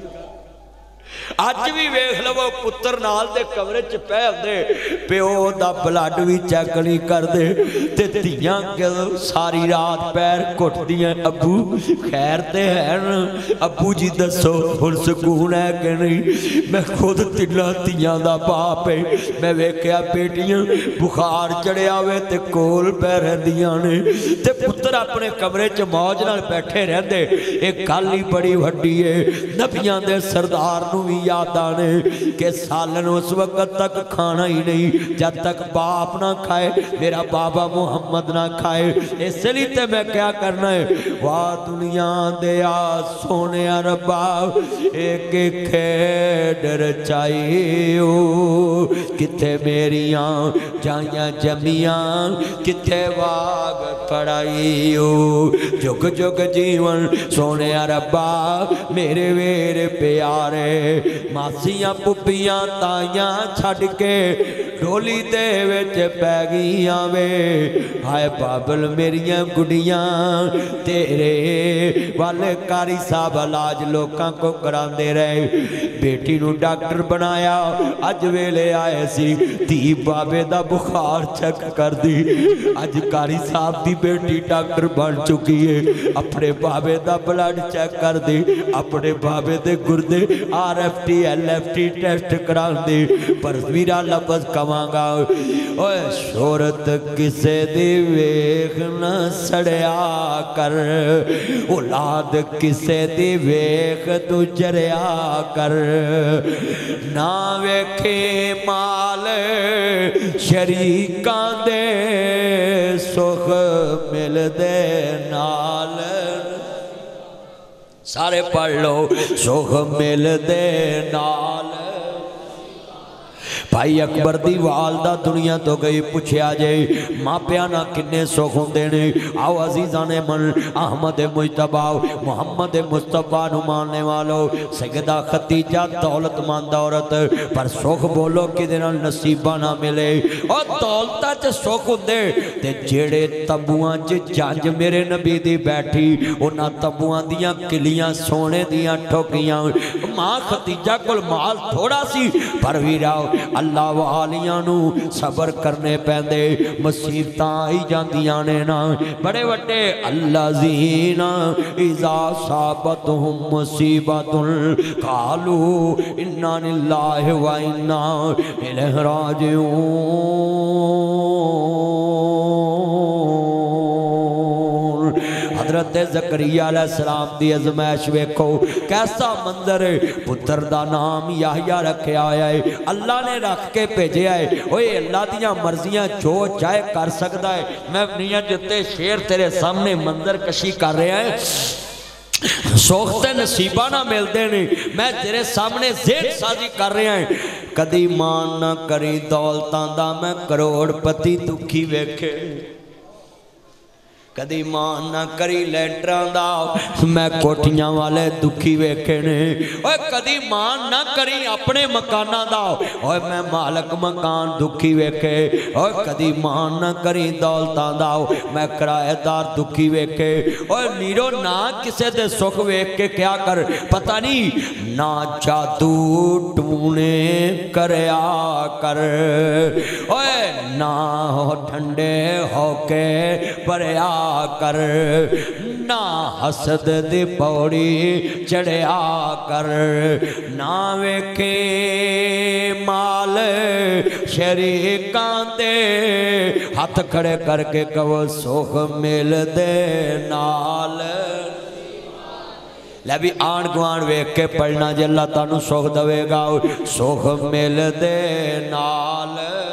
آج بھی ویکھ لو پتر نال دے کمرے چ پے دے پیو دا بلڈ بھی چیک نہیں کر دے تے تیاں ساری رات پیر کٹ دیاں ابو خیر تے ہے ابو جی دسو ہن سکون ہے کہ نہیں میں خود تلا تیاں دا باپ ہے میں ویکھیا بیٹیاں بخار چڑھیا ہوئے تے کول پہ رہندیاں نے تے پتر اپنے کمرے چ موج نال بیٹھے رہندے ایک گل ہی بڑی وڈی ہے نبیاں دے سردار نو بھی یاد آنے کہ سالن اس وقت تک کھانا ہی نہیں جب تک باپ نہ کھائے میرا بابا محمد نہ کھائے اس لیے تے میں کیا کرنا ہے واہ دنیا دیا سونے ربا ایک کھیڈر چاہیو کتے میریاں جائیاں جمیاں کتے واگ پڑھائیو جگ جگ جیون سونے ربا میرے ویر پیارے ماسیاں پپیاں تائیاں چھڑ کے ڈولی دے وچ پی گئیاں وے ہائے بابل میریاں گڈیاں تیرے والے قاری صاحب علاج لوکاں کو کراندے رہے بیٹی نو ڈاکٹر بنایا اج ویلے آئے سی تی بابے دا بخار چیک کر دی اج قاری صاحب دی بیٹی ڈاکٹر بن چکی ہے اپنے بابے دا بلڈ چیک کر دی اپنے بابے دے گردے RFT LFT ٹیسٹ کران دی پر میرا لفظ کمانگا اوے شہرت کسے دی ویخ نہ سڑیا کر اولاد کسے دی ویخ تو جریا کر نہ ویکھے مال شریکاں دے سخ مل دے نال سارے پڑھ لو سخ مل دے نال بھائی اکبر دی والدہ دنیا تو گئی پوچھیا جائے ماں پیانا کنے سکھ ہوندے نے آؤ عزیزان من احمد مجتبہ محمد مصطفیٰ نو ماننے والو سیدہ خدیجہ دولت مند عورت پر سکھ بولو کدھر نصیبہ نہ ملے اور دولتہ چ سکھ ہوندے تے جیڑے تبوان چ جانج میرے نبی دی بیٹھی انہا تبوان دیاں کلیاں سونے دیاں ٹھوکیاں ماں خدیجہ کل مال تھوڑا سی پر ویراؤ اللہ والیاں نو صبر کرنے پیندے مصیبتاں آئی جاندیاں نے نا بڑے وڈے اللہ زین اذا صابتہم مصیبت قالوا انا للہ و انا الیہ راجعون حضرت زکریا علیہ السلام دی ازمائش ویکھو کیسا منظر ہے پتر دا نام یحییٰ رکھے آیا ہے اللہ نے رکھ کے بھیجے آئے اوے اللہ دیاں مرضیاں جو چاہے کر سکتا ہے میں میاں جتے شیر تیرے سامنے منظر کشی کر رہے ہیں سوختے نصیبہ نہ ملتے نہیں میں تیرے سامنے ذہن سازی کر رہے ہیں کدی مان نہ کری دولتاں دا میں کروڑ پتی دکھی ویکھے کدی مان نہ کری لیٹران دا میں کوٹیاں والے دکھی ویکھے نے اوے کدی مان نہ کری اپنے مکانہ دا اوے میں مالک مکان دکھی ویکھے اوے کدی مان نہ کری دولتان دا میں کرائے دار دکھی ویکھے اوے میرو نہ کسے دے سکھ ویکھ کے کیا کر پتہ نہیں نہ جادو ٹونے کریا کر اوے نہ ٹھنڈے ہو کے پریا کر نہ حسد دی پوڑی چڑھیا کر نہ ویکھے مال شریکاں دے ہاتھ کھڑے کر کے کہو سکھ مل دے نال لے بھی آن گوان ویکھ کے پڑھنا جے اللہ تانوں سکھ دوے گا سکھ مل دے نال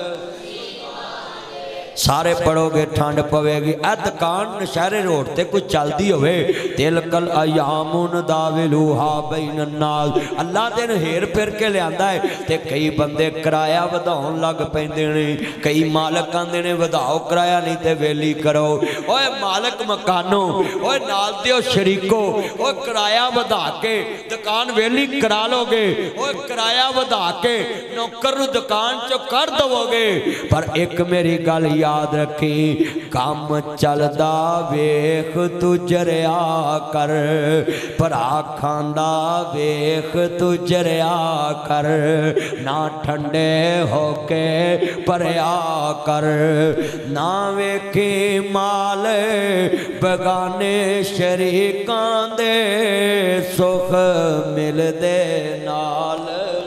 سارے پڑھو گے ٹھانڈ پوے گی اے دکان نشہرے روڈ تے کچھ چل دی ہوئے تلکل ایامون داولوہا بین الناس اللہ دن ہیر پھر کے لے آندہ ہے تے کئی بندے کرایہ وداؤں لگ پہندے نہیں کئی مالک آندے نے وداؤ کرایہ نہیں تے ویلی کرو اوے مالک مکانوں اوے نال دیو شریکو اوے کرایہ ودا کے دکان ویلی کرا لو گے اوے کرایہ ودا کے نوکر نو دکان چو کر دو گے پر ایک میری گل یاد رکھی کام چلدا ویخ تو جریا کر پرا کھاندا ویخ تو جریا کر نہ ٹھنڈے ہو کے پریا کر نہ ویکھی مال بگانے شریکاں دے سکھ مل دے نال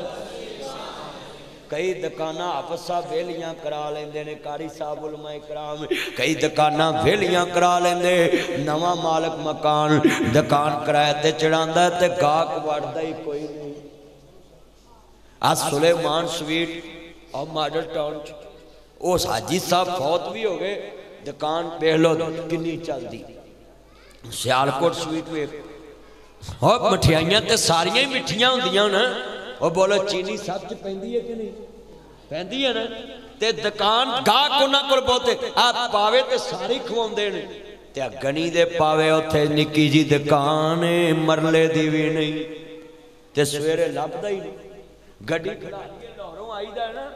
کئی دکانہ آپسا ویلیاں کرا لیندے نے قاری صاحب علماء اکرام کئی دکانہ ویلیاں کرا لیندے نواں مالک مکان دکان کرائے تے چڑھاندہ تے گاہک وڑدا ہی کوئی نہیں آج سلیمان سویٹ اور ماڈل ٹاؤن اس حاجی صاحب فوت بھی ہو گئے دکان پہلو کنی چل دی سیالکوٹ سویٹ میں اور مٹھیائیاں تے ساریاں ہی مٹھیاں ہوندیاں نا اور بولو چینی سب چھ پہندی ہے کہ نہیں پہندی ہے نا تے دکان گاہ کونا کل بہتے آپ پاوے تے ساری کھوان دینے تے گنی دے پاوے ہوتے نکی جی دکان مرلے دیوی نہیں تے سویرے لب دا ہی نہیں گھڑی کھڑا یہ لوروں آئی دا ہے نا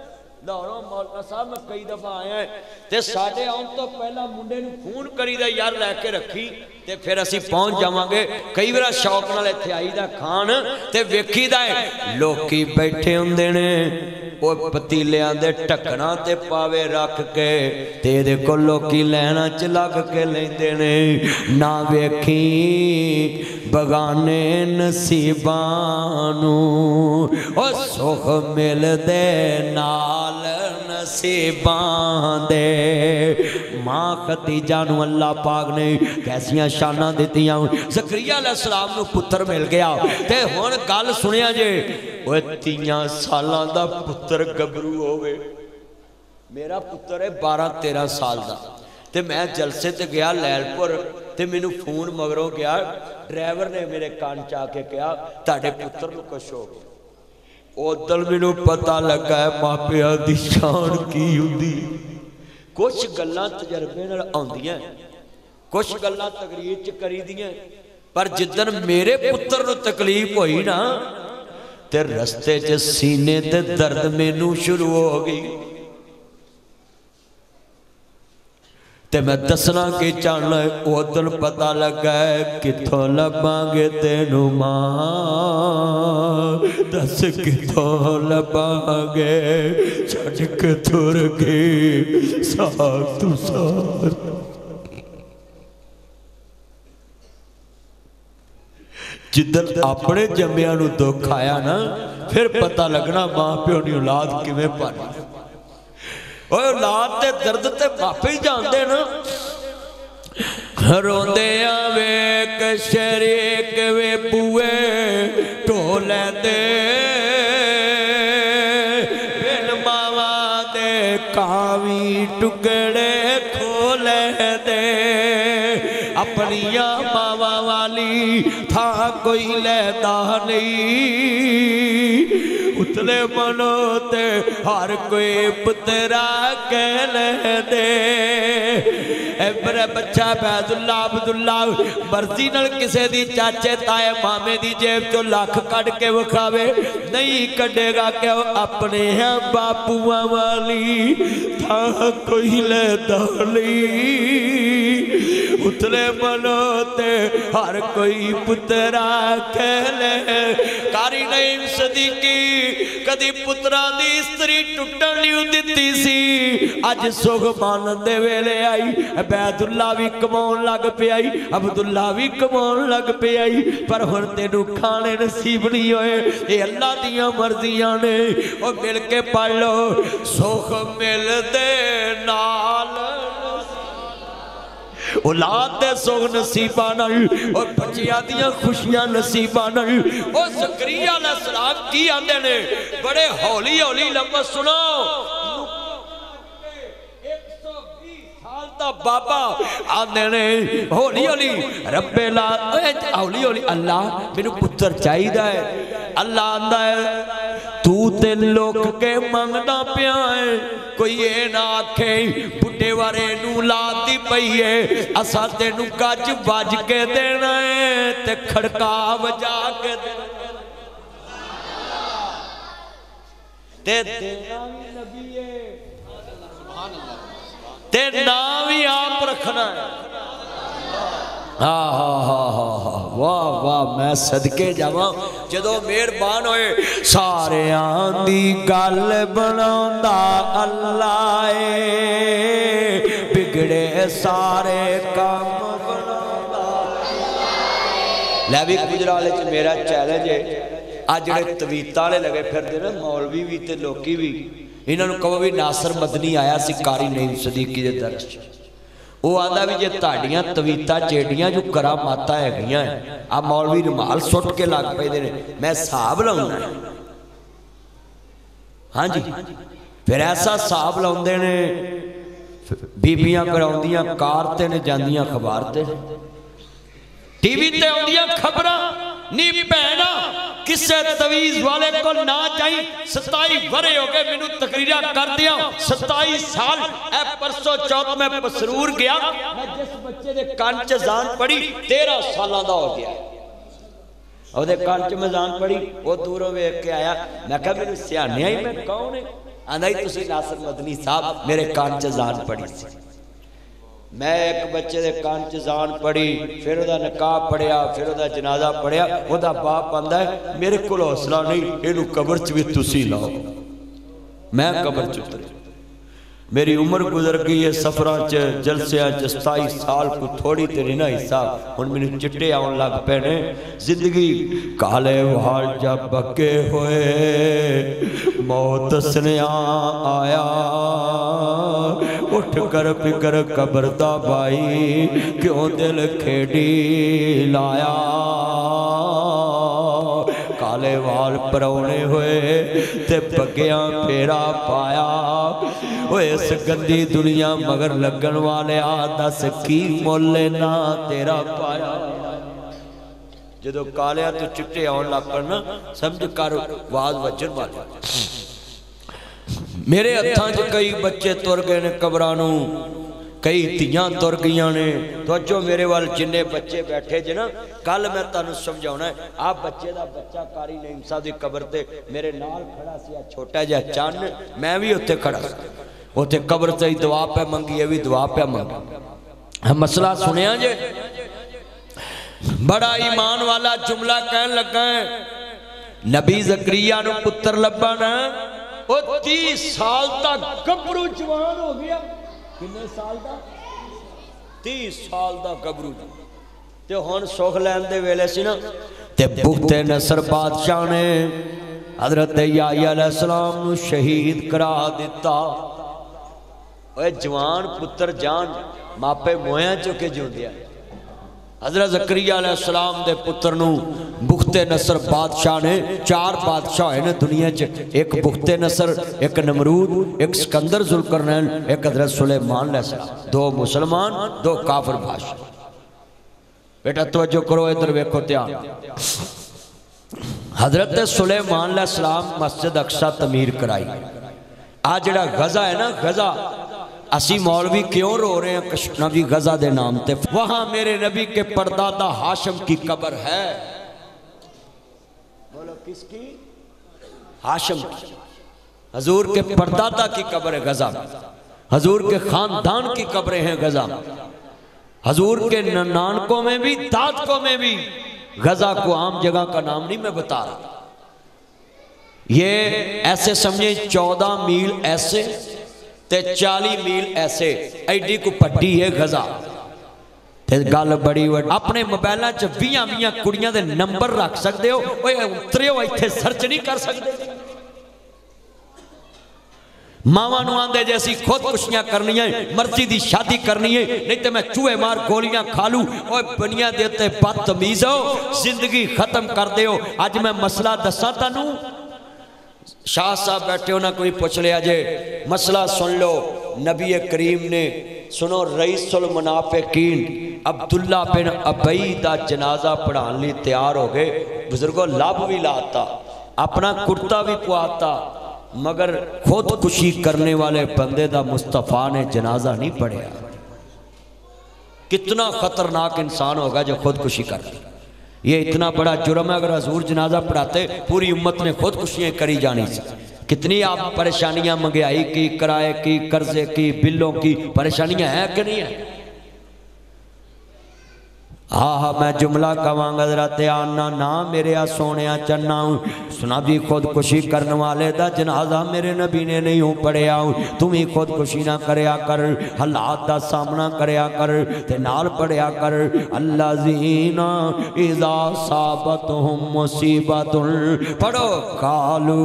لاہوروں مولانا صاحب میں کئی دفعہ آیا ہے تے ساڈے آن تو پہلا منڈے نوں فون کری دا یار لے کے رکھی تے پھر اسی پہنچ جاواਂਗੇ کئی بار شوق نال ایتھے آئی دا کھان تے ویکھی دا ہے لوکی بیٹھے ہوندے نے وہ پتیلیاں دے ٹکنا تے پاوے رکھ کے تے دے کو لوکی لینا چ لگ کے لیندے نے نہ ویکھی بگانے نصیبانو او سخ مل دے نال نصیبان دے ماں خدیجہ نو اللہ پاک نے کیسیاں شانہ دیتیاں زکریا علیہ السلام نو پتر مل گیا تے ہون گل سنیا جے وہ 3 سالاں دا پتر گبرو ہوئے میرا پتر ہے 12-13 سال دا تے میں جلسے تے گیا لیل پور تے میں نو فون مگروں گیا ڈرائیور نے میرے کان چاہ کے کہا تاڑے پتر نو کش ہو گیا او دل میں نو پتہ لگا ہے ماپیاں دی شان کی ہوندی کچھ گلاں تجربے نال آندیاں کچھ گلاں تقریر چ کری دیاں پر جدن میرے پتر نو تکلیف ہوئی نا تے رستے چ سینے تے درد مینوں شروع ہو گئی تے میں دسنا کی چاہنا ہے او دل پتہ لگا ہے کتھوں لباں گے تینوں ماں دس کتھوں لباں گے چھڑ کے تھر گے ساتھ تو ساتھ جدن اپنے جمعیاں نو دکھ آیا نا پھر پتہ لگنا ماں پیو نی اولاد کیویں پانی اوہ اولاد تے درد تے باپے ہی جاندے نا روندے آوے کہ شریک وے بوئے ٹولے دے بن ماما دے کاوی ٹکڑے کھولے دے اپنیاں ماما والی تھا کوئی لیتا نہیں اتلے منوتے ہر کوئی پترا کہلے دے اے میرے بچہ عبداللہ عبداللہ مرضی نل کسے دی چاچے تائے مامے دی جیب جو لاکھ کٹ کے وکھاوے نہیں کٹے گا کہ وہ اپنے ہیں باپوہ والی تھا کوئی لیتا نہیں اتلے منوتے ہر کوئی پترا کہلے کاری نعیم صدیقی کدی پترا دی استری ٹوٹن لیوں دیتی سی آج سغمان دے ویلے آئی عبیداللہ بھی کمون لگ پہ آئی عبداللہ بھی کمون لگ پہ آئی پر ہرتے نو کھانے نصیب نہیں ہوئے اے اللہ دیاں مرضیاں نے اور مل کے پڑھ لو سوخ مل دے نال اولاد دے سوگ نصیبانا اور بچیاں دیاں خوشیاں نصیبانا اور زکریا علیہ السلام کی آندے نے بڑے ہولی ہولی لفظ سنو 120 سال تا بابا آندے نے ہولی ہولی رب ہولی ہولی اللہ میرے پتر چاہی دا ہے اللہ آندہ ہے تو تے لوگ کے منگنا پیائیں کوئی یہ نہ آکھے بڑھے وارے نو لاتی پئیے اسا تے نو کج باج کے دینا ہے تے کھڑکا وجا کے دینا تے دینا بھی نبی ہے تے نامی آپ رکھنا ہے واہ واہ میں صدقے جاواں جدو مہربان ہوئے سارے آندی گل بناوندا اللہ اے بگڑے سارے کام بناوندا لے بھی گجرالے چ میرا چیلنج ہے آج جڑے تویتاں والے لگے پھر دے نا مولوی بھی تے لوکی بھی انہاں نوں کہو بھی ناصر مدنی آیا سی کاری نعیم صدیقی دے درس وہ آدھا بھی جے تاڑیاں تویتہ چیڑیاں جو کراماتا ہے گیاں ہیں آپ مولوی رمال سٹ کے لاگ پہ دے رہے میں صاحب لاؤں ہے ہاں جی پھر ایسا صاحب لاؤں دے نے بیبیاں کراؤں دیاں کارتے نے جاندیاں خبارتے ٹی وی تے ہوں دیاں خبرہ نی پہنا کسے تویز والے کو نہ جائیں 27 ورے ہو گئے میں تقریرہ کر دیا 27 سال اے پرسو چوک میں پسرور گیا میں جس بچے دے کانچ زان پڑی 13 سالہ دا ہو گیا اور دے کانچ میں زان پڑی وہ دوروں میں ایک کے آیا میں کہا میرے سیانے آئی میں کون ہے آندا ہی تسی ناصر مدنی صاحب میرے کان چزان پڑی سی میں ایک بچے دے کان چزان پڑی پھر او دا نکاح پڑیا پھر او دا جنازہ پڑیا او دا باپ آندا ہے میرے کو حوصلہ نہیں اینو قبر چ وی تسی لاؤ میں قبر چ اترے میری عمر گزر گئی ہے سفراں چ جلسیاں چ 27 سال کو تھوڑی تیری نہ حصہ ہن مینوں چٹے آن لگ پے نے زندگی کالے وال جب بکے ہوئے موت سنیا آیا اٹھ کر فکر قبر دا بائی کیوں دل کھیڑی لایا کالے وال پرونے ہوئے تے بگیاں پھیرا پایا اوہ اس گندی دنیا مگر لگن والے دس کی مولے نہ تیرا پایا جدو کالیا تو چٹے آن لگ کرنا سمجھ کر واز وجن والے میرے ہتھاں چ کئی بچے تر گئے نے قبرانوں کئی تیاں تر گئیاں نے توجہ میرے وال جننے بچے بیٹھے جنا کل میں تانوں سمجھاؤنا ہے آپ بچے دا بچہ کاری نعیم صاحب دی قبر تے میرے نال کھڑا سی چھوٹا جا چان میں بھی ہوتے کھڑا سی ہوتے قبر تے دعا پہ منگی ہے بھی دعا پہ منگی مسئلہ سنیا جے بڑا ایمان والا جملہ کہن لگا ہے نبی زکریا نو پتر لبانا وہ 30 سال تک گبرو جوان ہو گیا کنے سال دا 30 سال دا گبرو تے ہون سوکھ لین دے ویلے سی نا تے بخت نصر بادشاہ نے حضرت یحییٰ علیہ السلام نو شہید کرا دیتا اوہ جوان پتر جان ماپے مویاں چکے جو دیا حضرت زکریا علیہ السلام دے پتر نو بخت نصر بادشاہ نے 4 بادشاہ ہیں دنیا چ ایک بخت نصر ایک نمرود ایک سکندر ذوالقرنین ایک حضرت سلیمان علیہ السلام 2 مسلمان 2 کافر بادشاہ بیٹا توجہ کرو ادھر ویکھو تیار حضرت سلیمان علیہ السلام مسجد اقصی تعمیر کرائی آج جڑا غزہ ہے نا غزہ اسی مولوی کیوں رو رہے ہیں کشنبی غزہ دے نام تے وہاں میرے نبی کے پردادا ہاشم کی قبر ہے بولو کس کی ہاشم کی حضور کے پردادا کی قبر ہے غزہ حضور کے خاندان کی قبریں ہیں غزہ حضور کے نانکوں میں بھی دادکوں میں بھی غزہ کو عام جگہ کا نام نہیں میں بتا رہا یہ ایسے سمجھیں 14 میل ایسے تے 40 میل ایسے ایڈی کو پٹی ہے غزہ تے گال بڑی وڈ اپنے موبائلہ چ 20 کڑیاں دے نمبر رکھ سکتے ہو اوہ اترے ہو ایتھے سرچ نہیں کر سکتے ماما نو آندے جیسی خود کشیاں کرنی ہیں مرضی دی شادی کرنی ہے نہیں تے میں چوہے مار گولیاں کھالوں اوہ بنیاں دیتے بدتمیز ہو زندگی ختم کر دے ہو آج میں مسئلہ دساتا نو شاہ صاحب بیٹھے ہونا کوئی پوچھ لیا جے مسئلہ سن لو نبی کریم نے سنو رئیس المنافقین عبداللہ بن ابی دا جنازہ پڑھان لی تیار ہو گئے بزرگوں لاب بھی لاتا اپنا کرتا بھی پواتا مگر خودکشی کرنے والے بندے دا مصطفیٰ نے جنازہ نہیں پڑھیا کتنا خطرناک انسان ہوگا جو خودکشی کرتا یہ اتنا بڑا جرم ہے اگر حضور جنازہ پڑھاتے پوری امت نے خودکشیاں کری جانی سی کتنی آپ پریشانیاں مہنگائی کی کرائے کی قرضے کی بلوں کی پریشانیاں ہیں کہ نہیں ہیں ہاں میں جملہ کہاں حضرت آنا نا میرے سونیا چنا ہوں سنا بھی خودکشی کرنے والے دا جنازہ میرے نبی نے نہیں ہوں پڑھیا ہوں تم ہی خودکشی نہ کریا کر حالات دا سامنا کریا کر تے نال پڑھیا کر اللہ زینا اذا صابتہم مصیبت پڑھو قالو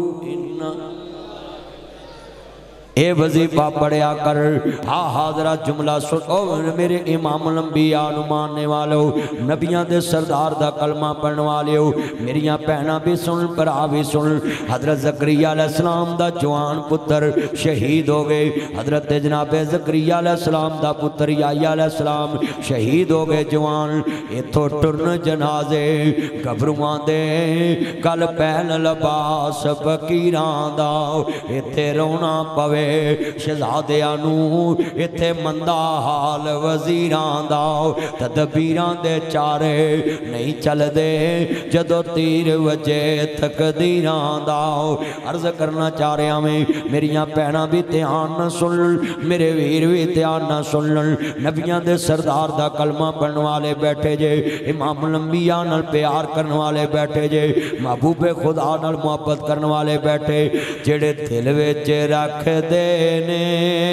اے وظیفہ پڑھیا کر حاضرات جملہ سن میرے امام الانبیاء ماننے والو نبیاں دے سردار دا کلمہ پڑھنے والے ہو میریاں پہنا بھی سن پرا بھی سن حضرت زکریا علیہ السلام دا جوان پتر شہید ہو گئے حضرت جناب زکریا علیہ السلام دا پتر یحییٰ علیہ السلام شہید ہو گئے جوان ایتھو ٹرن جنازے گھبروان دے کل پہن لباس فقیران دا ایتھے رونا پوے شہزادیاں نو ایتھے مندا حال وزیراں دا تدبیراں دے چارے نہیں چل دے جدو تیر وجے تقدیراں دا عرض کرنا چاہ رہے ہیں میریاں پینا بھی دھیان نہ سن میرے ویر بھی دھیان نہ سن نبیاں دے سردار دا کلمہ پڑھن والے بیٹھے جے امام الانبیاء نال پیار کرن والے بیٹھے جے محبوب خدا نال محبت کرن والے بیٹھے جڑے دل وچ رکھ دے نے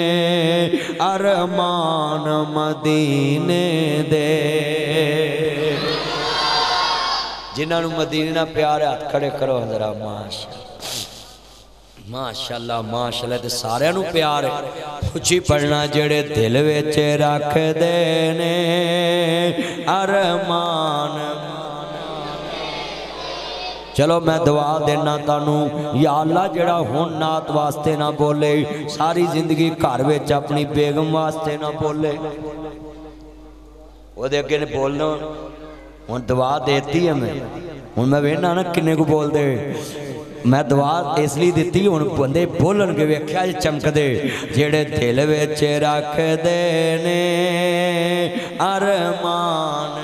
ارمان مدینے دے جنہاں نو مدینہ پیار ہاتھ کھڑے کرو ذرا ماشاءاللہ ماشاءاللہ تے سارے نو پیار ہے اچھی پڑھنا جڑے دل وچ رکھ دے نے ارمان چلو میں دعا دینا تانوں یا اللہ جڑا ہن نعت واسطے نہ بولے ساری زندگی گھر وچ اپنی بیگم واسطے نہ بولے وہ دے اگے بولنا ہن دعا دیتی ہے میں وینا نا کنے کو بول دے میں دعا اس لیے دیتی ہوں بندے بولن کے ویکھیا چمک دے جڑے دل وچ رکھ دے نے ارمان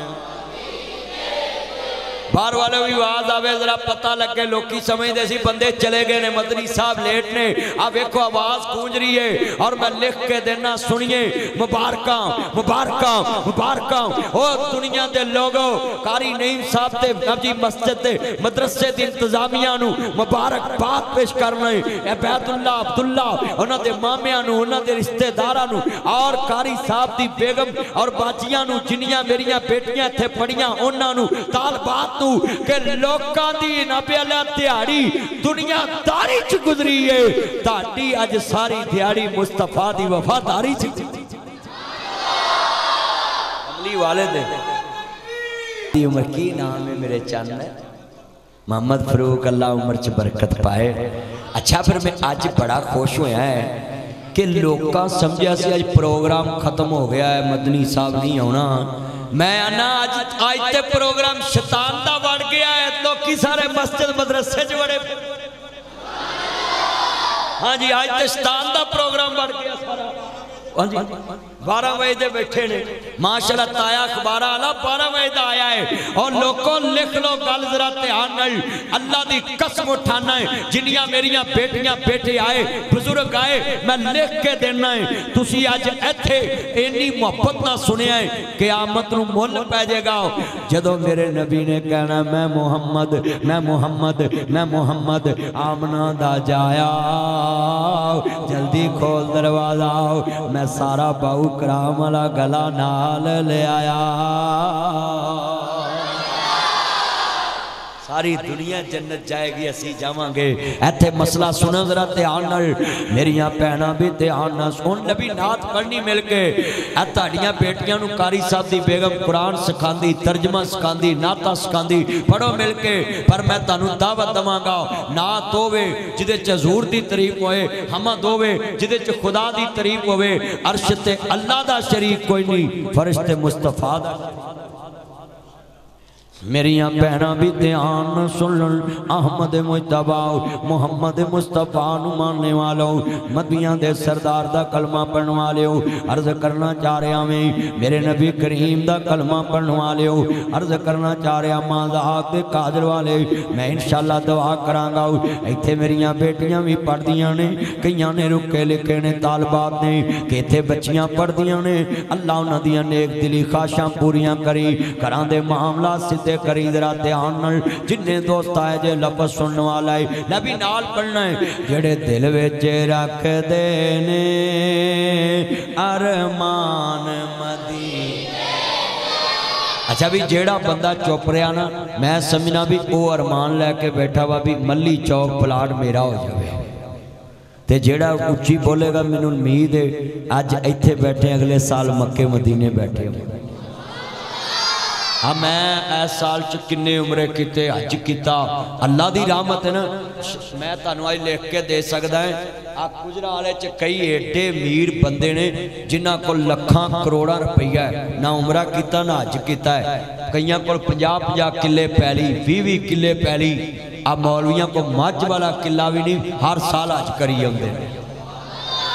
باہر والے بھی آواز آوے ذرا پتہ لگے لوکی سمجھ دے سی بندے چلے گئے نے مدنی صاحب لیٹ نے اب ایک آواز گونج رہی ہے اور میں لکھ کے دینا سنیے مبارکاں مبارکاں مبارکاں او دنیا دے لوگوں قاری نعیم صاحب تے نبی مسجد تے مدرسے دی انتظامیہ نو مبارک بات پیش کرنا ہے عبید اللہ عبداللہ انہاں دے مامیاں نو انہاں دے رشتہ داراں نو اور قاری صاحب دی بیگم اور باجیاں نو جنیاں میریاں بیٹیاں تھے پڑیاں انہاں نو طالبات کہ لوکاں دی نبی اللہ تیاری دنیا داری چ گزری ہے تاڑی آج ساری تیاری مصطفیٰ دی وفاداری چ عملی والد ہے عمر کی نام ہے میرے چاند ہے محمد فروق اللہ عمر چ برکت پائے اچھا پھر میں آج بڑا خوش ہویا ہے کہ لوکاں سمجھا سی آج پروگرام ختم ہو گیا ہے مدنی صاحب نہیں ہونا میں آنا آج تے پروگرام شیطان دا بڑھ گیا ہے لوکی سارے مسجد مدرسے جو بڑے ہاں جی آج تے شیطان دا پروگرام بڑھ گیا سارا ہاں جی 12 بجے دے بیٹھے نے ماشاءاللہ تایا اخبارہ آلہ 12 بجے دا آیا ہے اور لوگوں لکھ لو گل ذرا تیان نہیں اللہ دی قسم اٹھانا ہے جنیاں میریاں بیٹیاں بیٹے آئے بزرگ آئے میں لکھ کے دینا ہے تسی آج ایتھے اینی محبت نہ سنے آئے قیامت نو مول پیجے گا جدو میرے نبی نے کہنا میں محمد میں محمد میں محمد آمنہ دا جایا جلدی کھول دروازہ میں سارا باؤ کرام والا گلا نال لے آیا ساری دنیا جنت جائے گی اسی جاواں گے ایتھے مسئلہ سنن ذرا دھیان نال میریاں بہناں بھی دھیان نال سن نبی نعت پڑھنی مل کے اے تہاڈیاں بیٹیاں نو قاری صاحب دی بیگم قرآن سکھاندی ترجمہ سکھاندی نعتاں سکھاندی پڑھو مل کے پر میں تانوں دعوت دواں گا نعت ہوے جدے چ حضور دی تعریف ہوئے حمد ہوے جدے چ خدا دی تعریف ہوے عرش تے اللہ دا شریک کوئی نہیں فرشتے مصطفیٰ دا میریاں بہناں بھی دھیان سنن احمد مجتبہ محمد مصطفیٰ نو ماننے والوں مدیاں دے سردار دا کلمہ پڑھن والے ہو عرض کرنا چاہ رہے ہیں میرے نبی کریم دا کلمہ پڑھن والے ہو عرض کرنا چاہ رہے ہیں مازاق دے قادر والے میں انشاءاللہ دعا کرانگا ایتھے میریاں بیٹیاں بھی پڑھ دیاں نے کئیاں نے رکے لکھے نے طالبات نے کہ ایتھے بچیاں پڑھ دیاں نے اللہ انہاں دیاں نیک دلی خواہشاں پوریاں کری کران دے معاملات سے کری ذرا دھیان نال جننے دوست آئے جے لفظ سننے والا ہے نبی نال پڑھنا ہے جڑے دل وچ رکھ دے نے ارمان مدینے اچھا بھی جیڑا بندہ چوپ رہا نا میں سمجھنا بھی او ارمان لے کے بیٹھا ہوا بھی ملی چوک پلاٹ میرا ہو جاوے تے جیڑا اچھی بولے گا مینوں امید ہے آج ایتھے بیٹھے اگلے سال مکے مدینے بیٹھے ہوں میں اے سال چکنے عمرے کیتے حج کیتا اللہ دی رحمت ہے نا میں تانوں آج لکھ کے دے سکدا ہے آپ گجرا والے چ کئی ایڈے میر بندے نے جنہاں کو لکھاں کروڑاں روپیہ ہے نہ عمرہ کیتا نہ حج کیتا ہے کئیاں کو 50-50 کلے پہلی 20 کلے پہلی اب مولویاں کو مجھ والا قلعہ بھی نہیں ہر سال حج کری ہوندے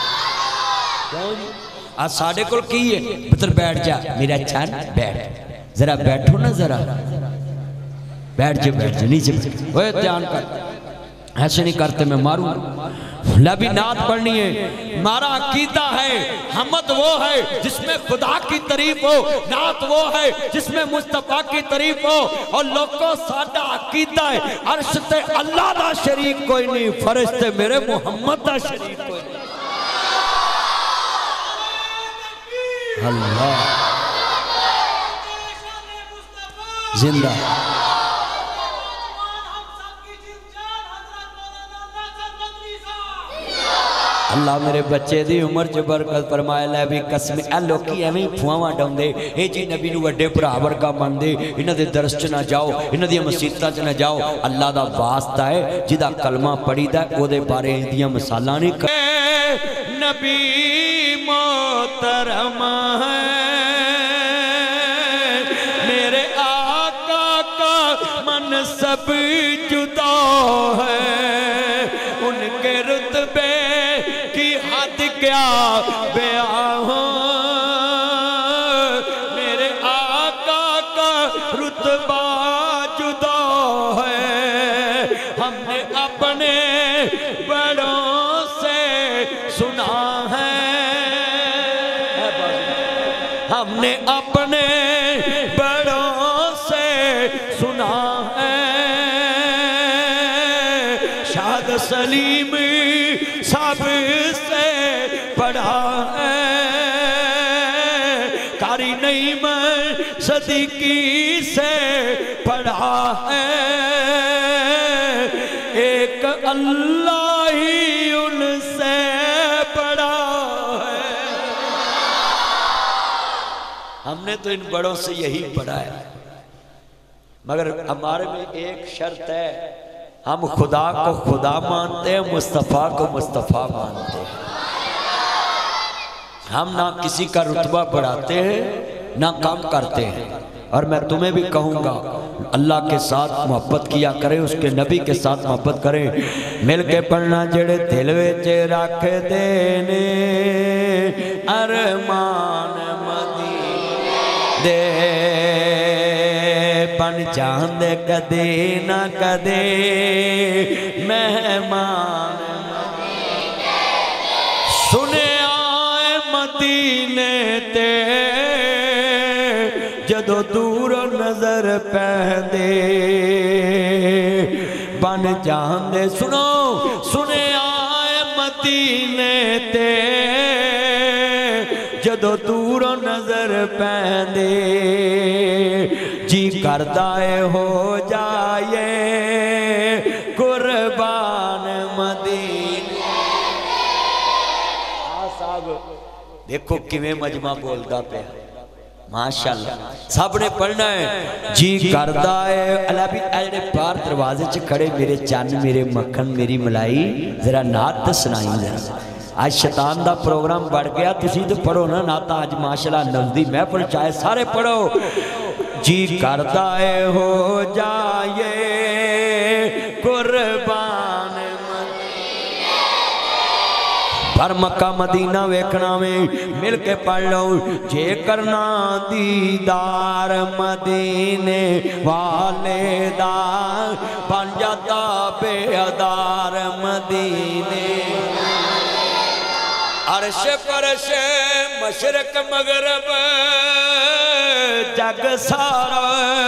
آج ساڑھے کل کی ہے پتر بیٹھ جا میرا اچھا بیٹھ ذرا بیٹھو نا ذرا بیٹھ جا نیچے وہ دھیان کر ایسے نہیں کرتے میں ماروں لبی نعت پڑھنی ہے مارا عقیدہ ہے حمد وہ ہے جس میں خدا کی تعریف ہو نعت وہ ہے جس میں مصطفیٰ کی تعریف ہو اور لوگوں سادہ عقیدہ ہے عرش تے اللہ دا شریک کوئی نہیں فرشتے میرے محمد دا شریک کوئی نہیں اللہ زندہ اللہ میرے بچے دی عمر جو برکت فرمائے لے بھی قسمی اے لوکی ایویں پھواں ڈاؤں دے اے جی نبی نو وڈے برابر کا مان دے انہاں دے درس چ نہ جاؤ انہاں دی مسجداں چ نہ جاؤ اللہ دا واسطہ ہے جدا کلمہ پڑھی دا او دے بارے دیاں مثالاں نہیں نبی محترم ہے میرے آقا کا منصب جدا ہے ان کے رتبے کی حد کیا بیان ہو میرے آقا کا رتبہ جدا ہے ہم نے اپنے بڑوں سے سنا ہے ہم نے اپنے بڑوں سے سنا ہے شاد سلیم سب سے پڑھا ہے کاری نعیم صدیقی سے پڑھا ہے ایک اللہ ہی ان سے پڑھا ہے ہم نے تو ان بڑوں سے یہی پڑھا ہے مگر ہمارے میں ایک شرط ہے ہم خدا کو خدا مانتے ہیں مصطفیٰ کو مصطفیٰ مانتے ہیں ہم نہ کسی کا رتبہ بڑھاتے ہیں نہ کام کرتے ہیں اور میں تمہیں بھی کہوں گا اللہ کے ساتھ محبت کیا کریں اس کے نبی کے ساتھ محبت کریں مل کے پڑھنا جڑے دل وچ رکھ دینے ارمان مدینے دے بن جاندے کدے نہ کدے مہمان سنے آئے مدینے تے جدو دور نظر پہندے بن جاندے سنو سنے آئے مدینے تے جدو دور نظر پہندے جی کردائے ہو جائے قربان مدینے صاحب دیکھو کیویں مجمع بولدا پہ ماشاءاللہ سب نے پڑھنا ہے جی کردائے اللہ بھی اجڑے پار دروازے چ کھڑے میرے چان میرے مکھن میری ملائی ذرا نعت سنائی ذرا آج شیطان دا پروگرام بڑھ گیا تسی تو پڑھو نا نعت آج ماشاءاللہ نزدی میں پڑھ چاہے سارے پڑھو جی کردائے ہو جائے قربان پر مکہ مدینہ ویکھنا میں مل کے پڑھ لو جے کرنا دیدار مدینے والے دا بن جاتا بے ادار مدینے عرش فرش مشرق مغرب جگ سارا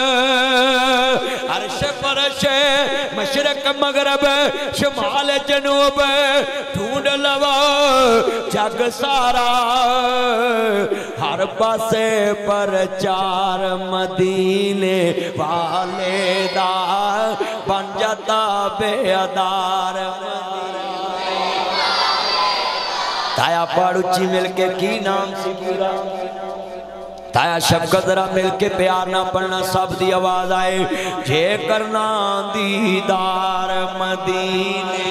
عرش فرش مشرق مغرب شمال جنوب ڈھونڈ لوا جگ سارا ہر پاسے پر چار مدینے والے دا بن جاتا بے ادار تایا پاڑوچی مل کے کی نام سی پورا تایا شفقت ذرا مل کے پیار نہ پڑھنا سب دی آواز آئے جے کرنا دیدار مدینے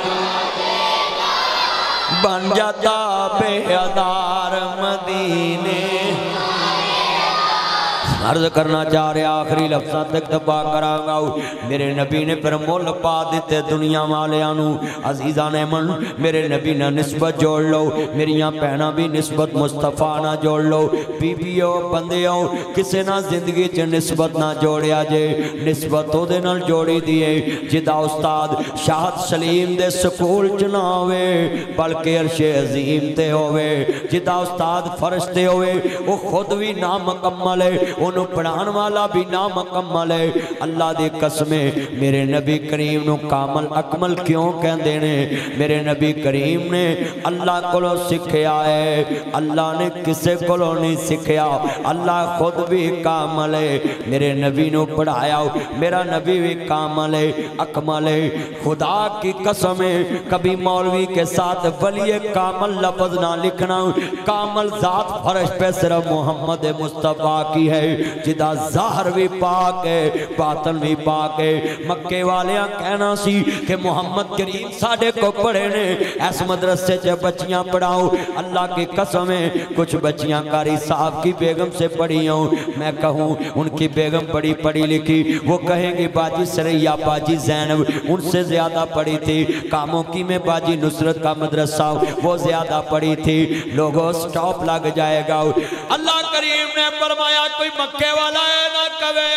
بن جاتا بے ادار مدینے عرض کرنا چاہ رہے آخری لفظہ تک دبا کرانگا میرے نبی نے پھر مول پا دیتے دنیا والے آنو عزیزان من میرے نبی نے نسبت جوڑ لو میریاں پہنا بھی نسبت مصطفیٰ نہ جوڑ لو بی بیو بندیو کسے نہ زندگی چے نسبت نہ جوڑیا جے نسبت ہو دے نال جوڑی دیئے جدا استاد شاہد سلیم دے سکول چناوے بلکہ عرش عظیم تے ہوئے جدا استاد فرشتے ہوئے وہ خود بھی نامکمل ہے انہوں پڑھان والا بھی نامکمل ہے اللہ دے قسمیں میرے نبی کریم نو کامل اکمل کیوں کہن دینے میرے نبی کریم نے اللہ کو سکھیا ہے اللہ نے کسے کو نہیں سکھیا اللہ خود بھی کامل ہے میرے نبی نو پڑھایا میرا نبی بھی کامل ہے اکمل ہے خدا کی قسمیں کبھی مولوی کے ساتھ ولی کامل لفظ نہ لکھنا کامل ذات فرش پہ صرف محمد مصطفیٰ کی ہے جدا ظاہر بھی پاک ہے باطن بھی پاک ہے مکے والیاں کہنا سی کہ محمد کریم ساڑھے کو پڑھے نے ایس مدرسے سے بچیاں پڑھاؤ اللہ کی قسمیں کچھ بچیاں کاری صاحب کی بیگم سے پڑھی ہوں میں کہوں ان کی بیگم بڑی پڑھی لکھی وہ کہیں گی باجی سریہ باجی زینب ان سے زیادہ پڑھی تھی کاموں کی میں باجی نصرت کا مدرسہ وہ زیادہ پڑھی تھی لوگوں سٹاپ لگ جائے گا اللہ کریم نے فرمایا کوئی مکے والا ہے نہ کہے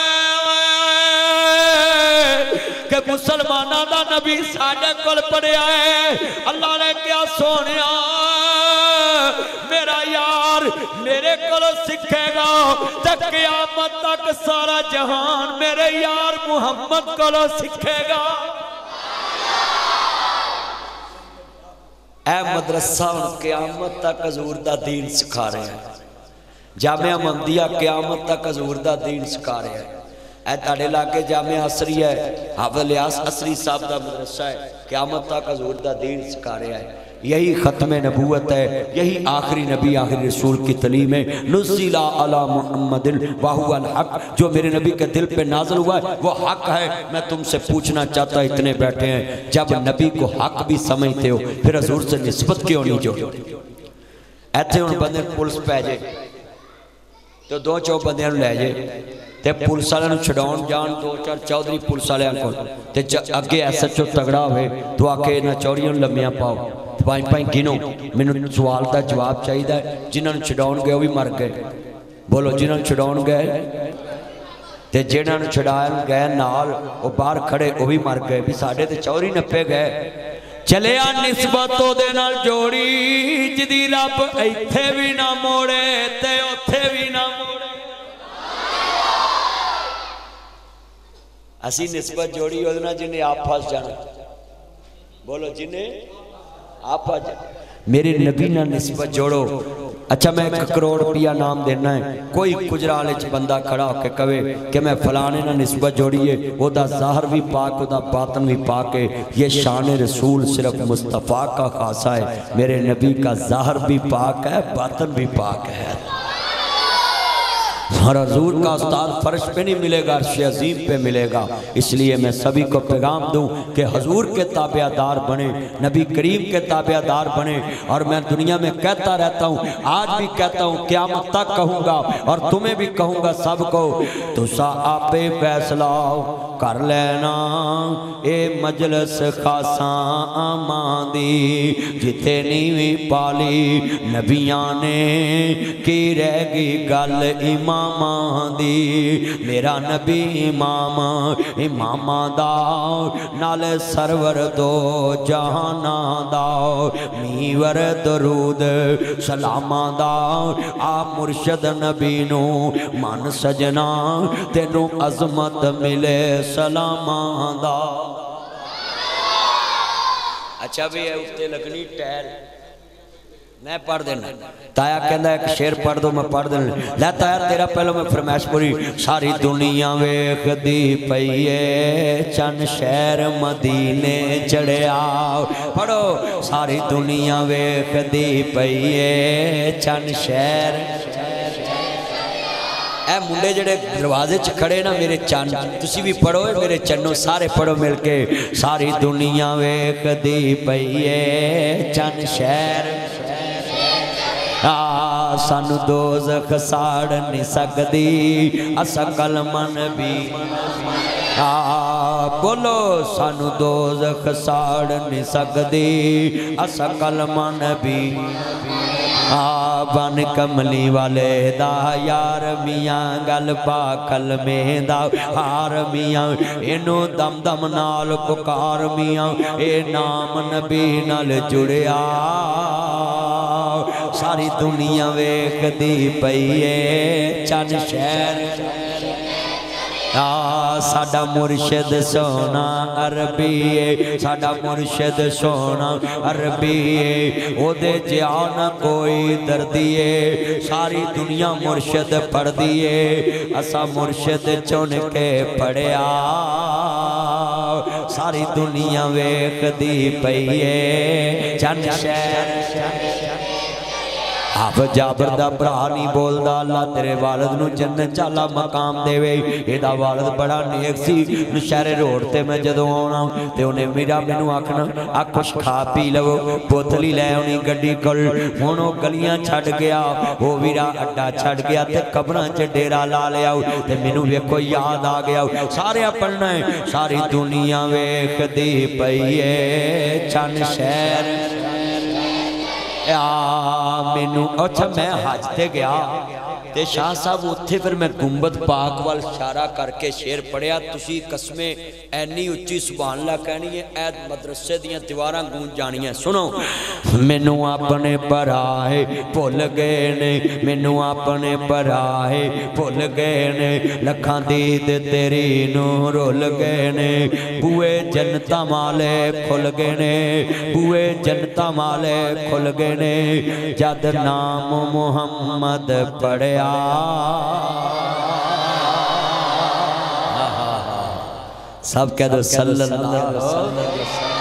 کہ مسلمانہ دا نبی ساڑھے کل پڑھے آئے اللہ نے کیا سونیا میرا یار میرے کلو سکھے گا تک قیامت تک سارا جہان میرے یار محمد کلو سکھے گا اے مدرسہ قیامت تک حضور دا دین سکھا رہے ہیں جامعہ مندیہ قیامت تک حضور دا دین سکھا رہے ہیں اے تاڑے لاکے جامعہ عصری ہے حافظ الیاس عصری صاحب دا مدرسہ ہے قیامت تک حضور دا دین سکھا رہے ہیں یہی ختم نبوت ہے یہی آخری نبی آخری رسول کی تعلیم ہے نزل علی محمد وہو الحق جو میرے نبی کے دل پہ نازل ہوا ہے وہ حق ہے میں تم سے پوچھنا چاہتا اتنے بیٹھے ہیں جب نبی کو حق بھی سمجھتے ہو پھر حضور سے نسبت کیوں نہیں جو ایتھے ان بندے پولس پہ جے تو دو چو بندے لے جے تے پولس والے نو چھڈاؤن جان دو چار چودھری پولس والے کو تے اگے ایسا چو تگڑا ہوئے تو آکے نہ چوڑیاں لمیاں پاؤ پائیں پائیں گنو میں نے سوال دا جواب چاہیے دا جنہاں نے چھڈاؤن گئے وہ بھی مر گئے بولو جنہاں نے چھڈاؤن گئے تے جنہاں نے چھڈاؤن گئے نال وہ باہر کھڑے وہ بھی مر گئے بھی ساڑھے تے چوری نپے گئے چلے آن نسبتوں دے نال جوڑی جدی رب ایتھے بھی نہ موڑے تے اتھے بھی نہ موڑے اسی نسبت جوڑی ہونا جنہیں آپ پھاس جانا بولو جنہیں آپ پھاس جانا میرے نبی نہ نسبت جوڑو اچھا میں 1 کروڑ روپیہ نام دینا ہے کوئی کجرالچ بندہ کھڑا ہو کے کہے کہ میں فلانے نہ نسبت جوڑیے وہ دا ظاہر بھی پاک وہ دا باطن بھی پاک ہے یہ شان رسول صرف مصطفیٰ کا خاصہ ہے میرے نبی کا ظاہر بھی پاک ہے باطن بھی پاک ہے اور حضور کا استاد فرش پہ نہیں ملے گا عرش عظیم پہ ملے گا اس لیے میں سبھی کو پیغام دوں کہ حضور کے تابعہ دار بنے نبی کریم کے تابعہ دار بنے اور میں دنیا میں کہتا رہتا ہوں آج بھی کہتا ہوں قیامت تک کہوں گا اور تمہیں بھی کہوں گا سب کو تو سا آپ فیصلہ کر لینا اے مجلس خاصاں آماندی جتے نیوی پالی نبیاں نے کی رہ گی گل امام دی میرا نبی امام دا نال سرور دو جہانا دا میور درود سلام دا آپ مرشد نبی نو من سجنا تینو عظمت ملے سلام دا اچھا بھی ہے اٹھتے لگنی ٹیر میں پڑھ دینا تایا کہندہ ایک شیر پڑھ دو میں پڑھ دینا لے تایا تیرا پہلو میں فرمائش پوری ساری دنیا ویکھ دی پئیے چند شہر مدینے چڑھے آؤ پڑھو ساری دنیا ویکھ دی پئیے چند شہر اے منڈے جڑے دروازے چ کھڑے نا میرے چند تسی بھی پڑھو میرے چنوں سارے پڑھو مل کے ساری دنیا ویکھ دی پئیے چند شہر سانو دوزخ ساڑ نہیں سکدی اسا کلمہ نبی بولو سانو دوزخ ساڑ نہیں سکدی اسا کلمہ نبی بن کملی والے دا یار میاں گل پا کلمے دا ہار میاں اینو دم دم نال پکار میاں اے نام نبی نال جڑیا ساری دنیا ویکھ دی پئیے چن شہر ساڈا مرشد سونا عربی ہے ساڈا مرشد سونا عربی ہے او دے جانا کوئی دردی ہے ساری دنیا مرشد پڑھ دیئے اسا مرشد چن کے پڑھیا ساری دنیا ویکھ دی پئیے چن شہر آپ جابر دا برا نہیں بول دا اللہ تیرے والد نو جنت چالا مقام دے وے یہ دا والد بڑا نیک سی نشہر روڈ تے میں جدو آنا تے انہیں میرا مینو آکھنا کچھ کھا پی لو بوتلی لے انہیں گڈی کل ہونو گلیاں چھڑ گیا وہ ویرا اڈا چھڑ گیا تے قبران چے ڈیرا لا لیا تے مینو ویکھو یاد آ گیا سارے پڑھنا ہے ساری دنیا ویکھ دی پئیے چن شہر مینو اچھا میں حج تے گیا تے شاہ صاحب اتھے پھر میں گنبد پاک وال اشارہ کر کے شعر پڑھیا تسی قسمیں اینی اچھی سبحان اللہ کہنی ہے اید مدرسے دیاں دیواراں گونج جانی ہیں سنو مینو اپنے پرائے بھول گئے نے مینو اپنے پرائے بھول گئے نے لکھاں دید تیری نو رول گئے نے بوئے جنتا مالے کھل گئے نے بوئے جنتا مالے کھل گئے نے جد نام محمد پڑھیا سب کہہ دو صلی اللہ علیہ وسلم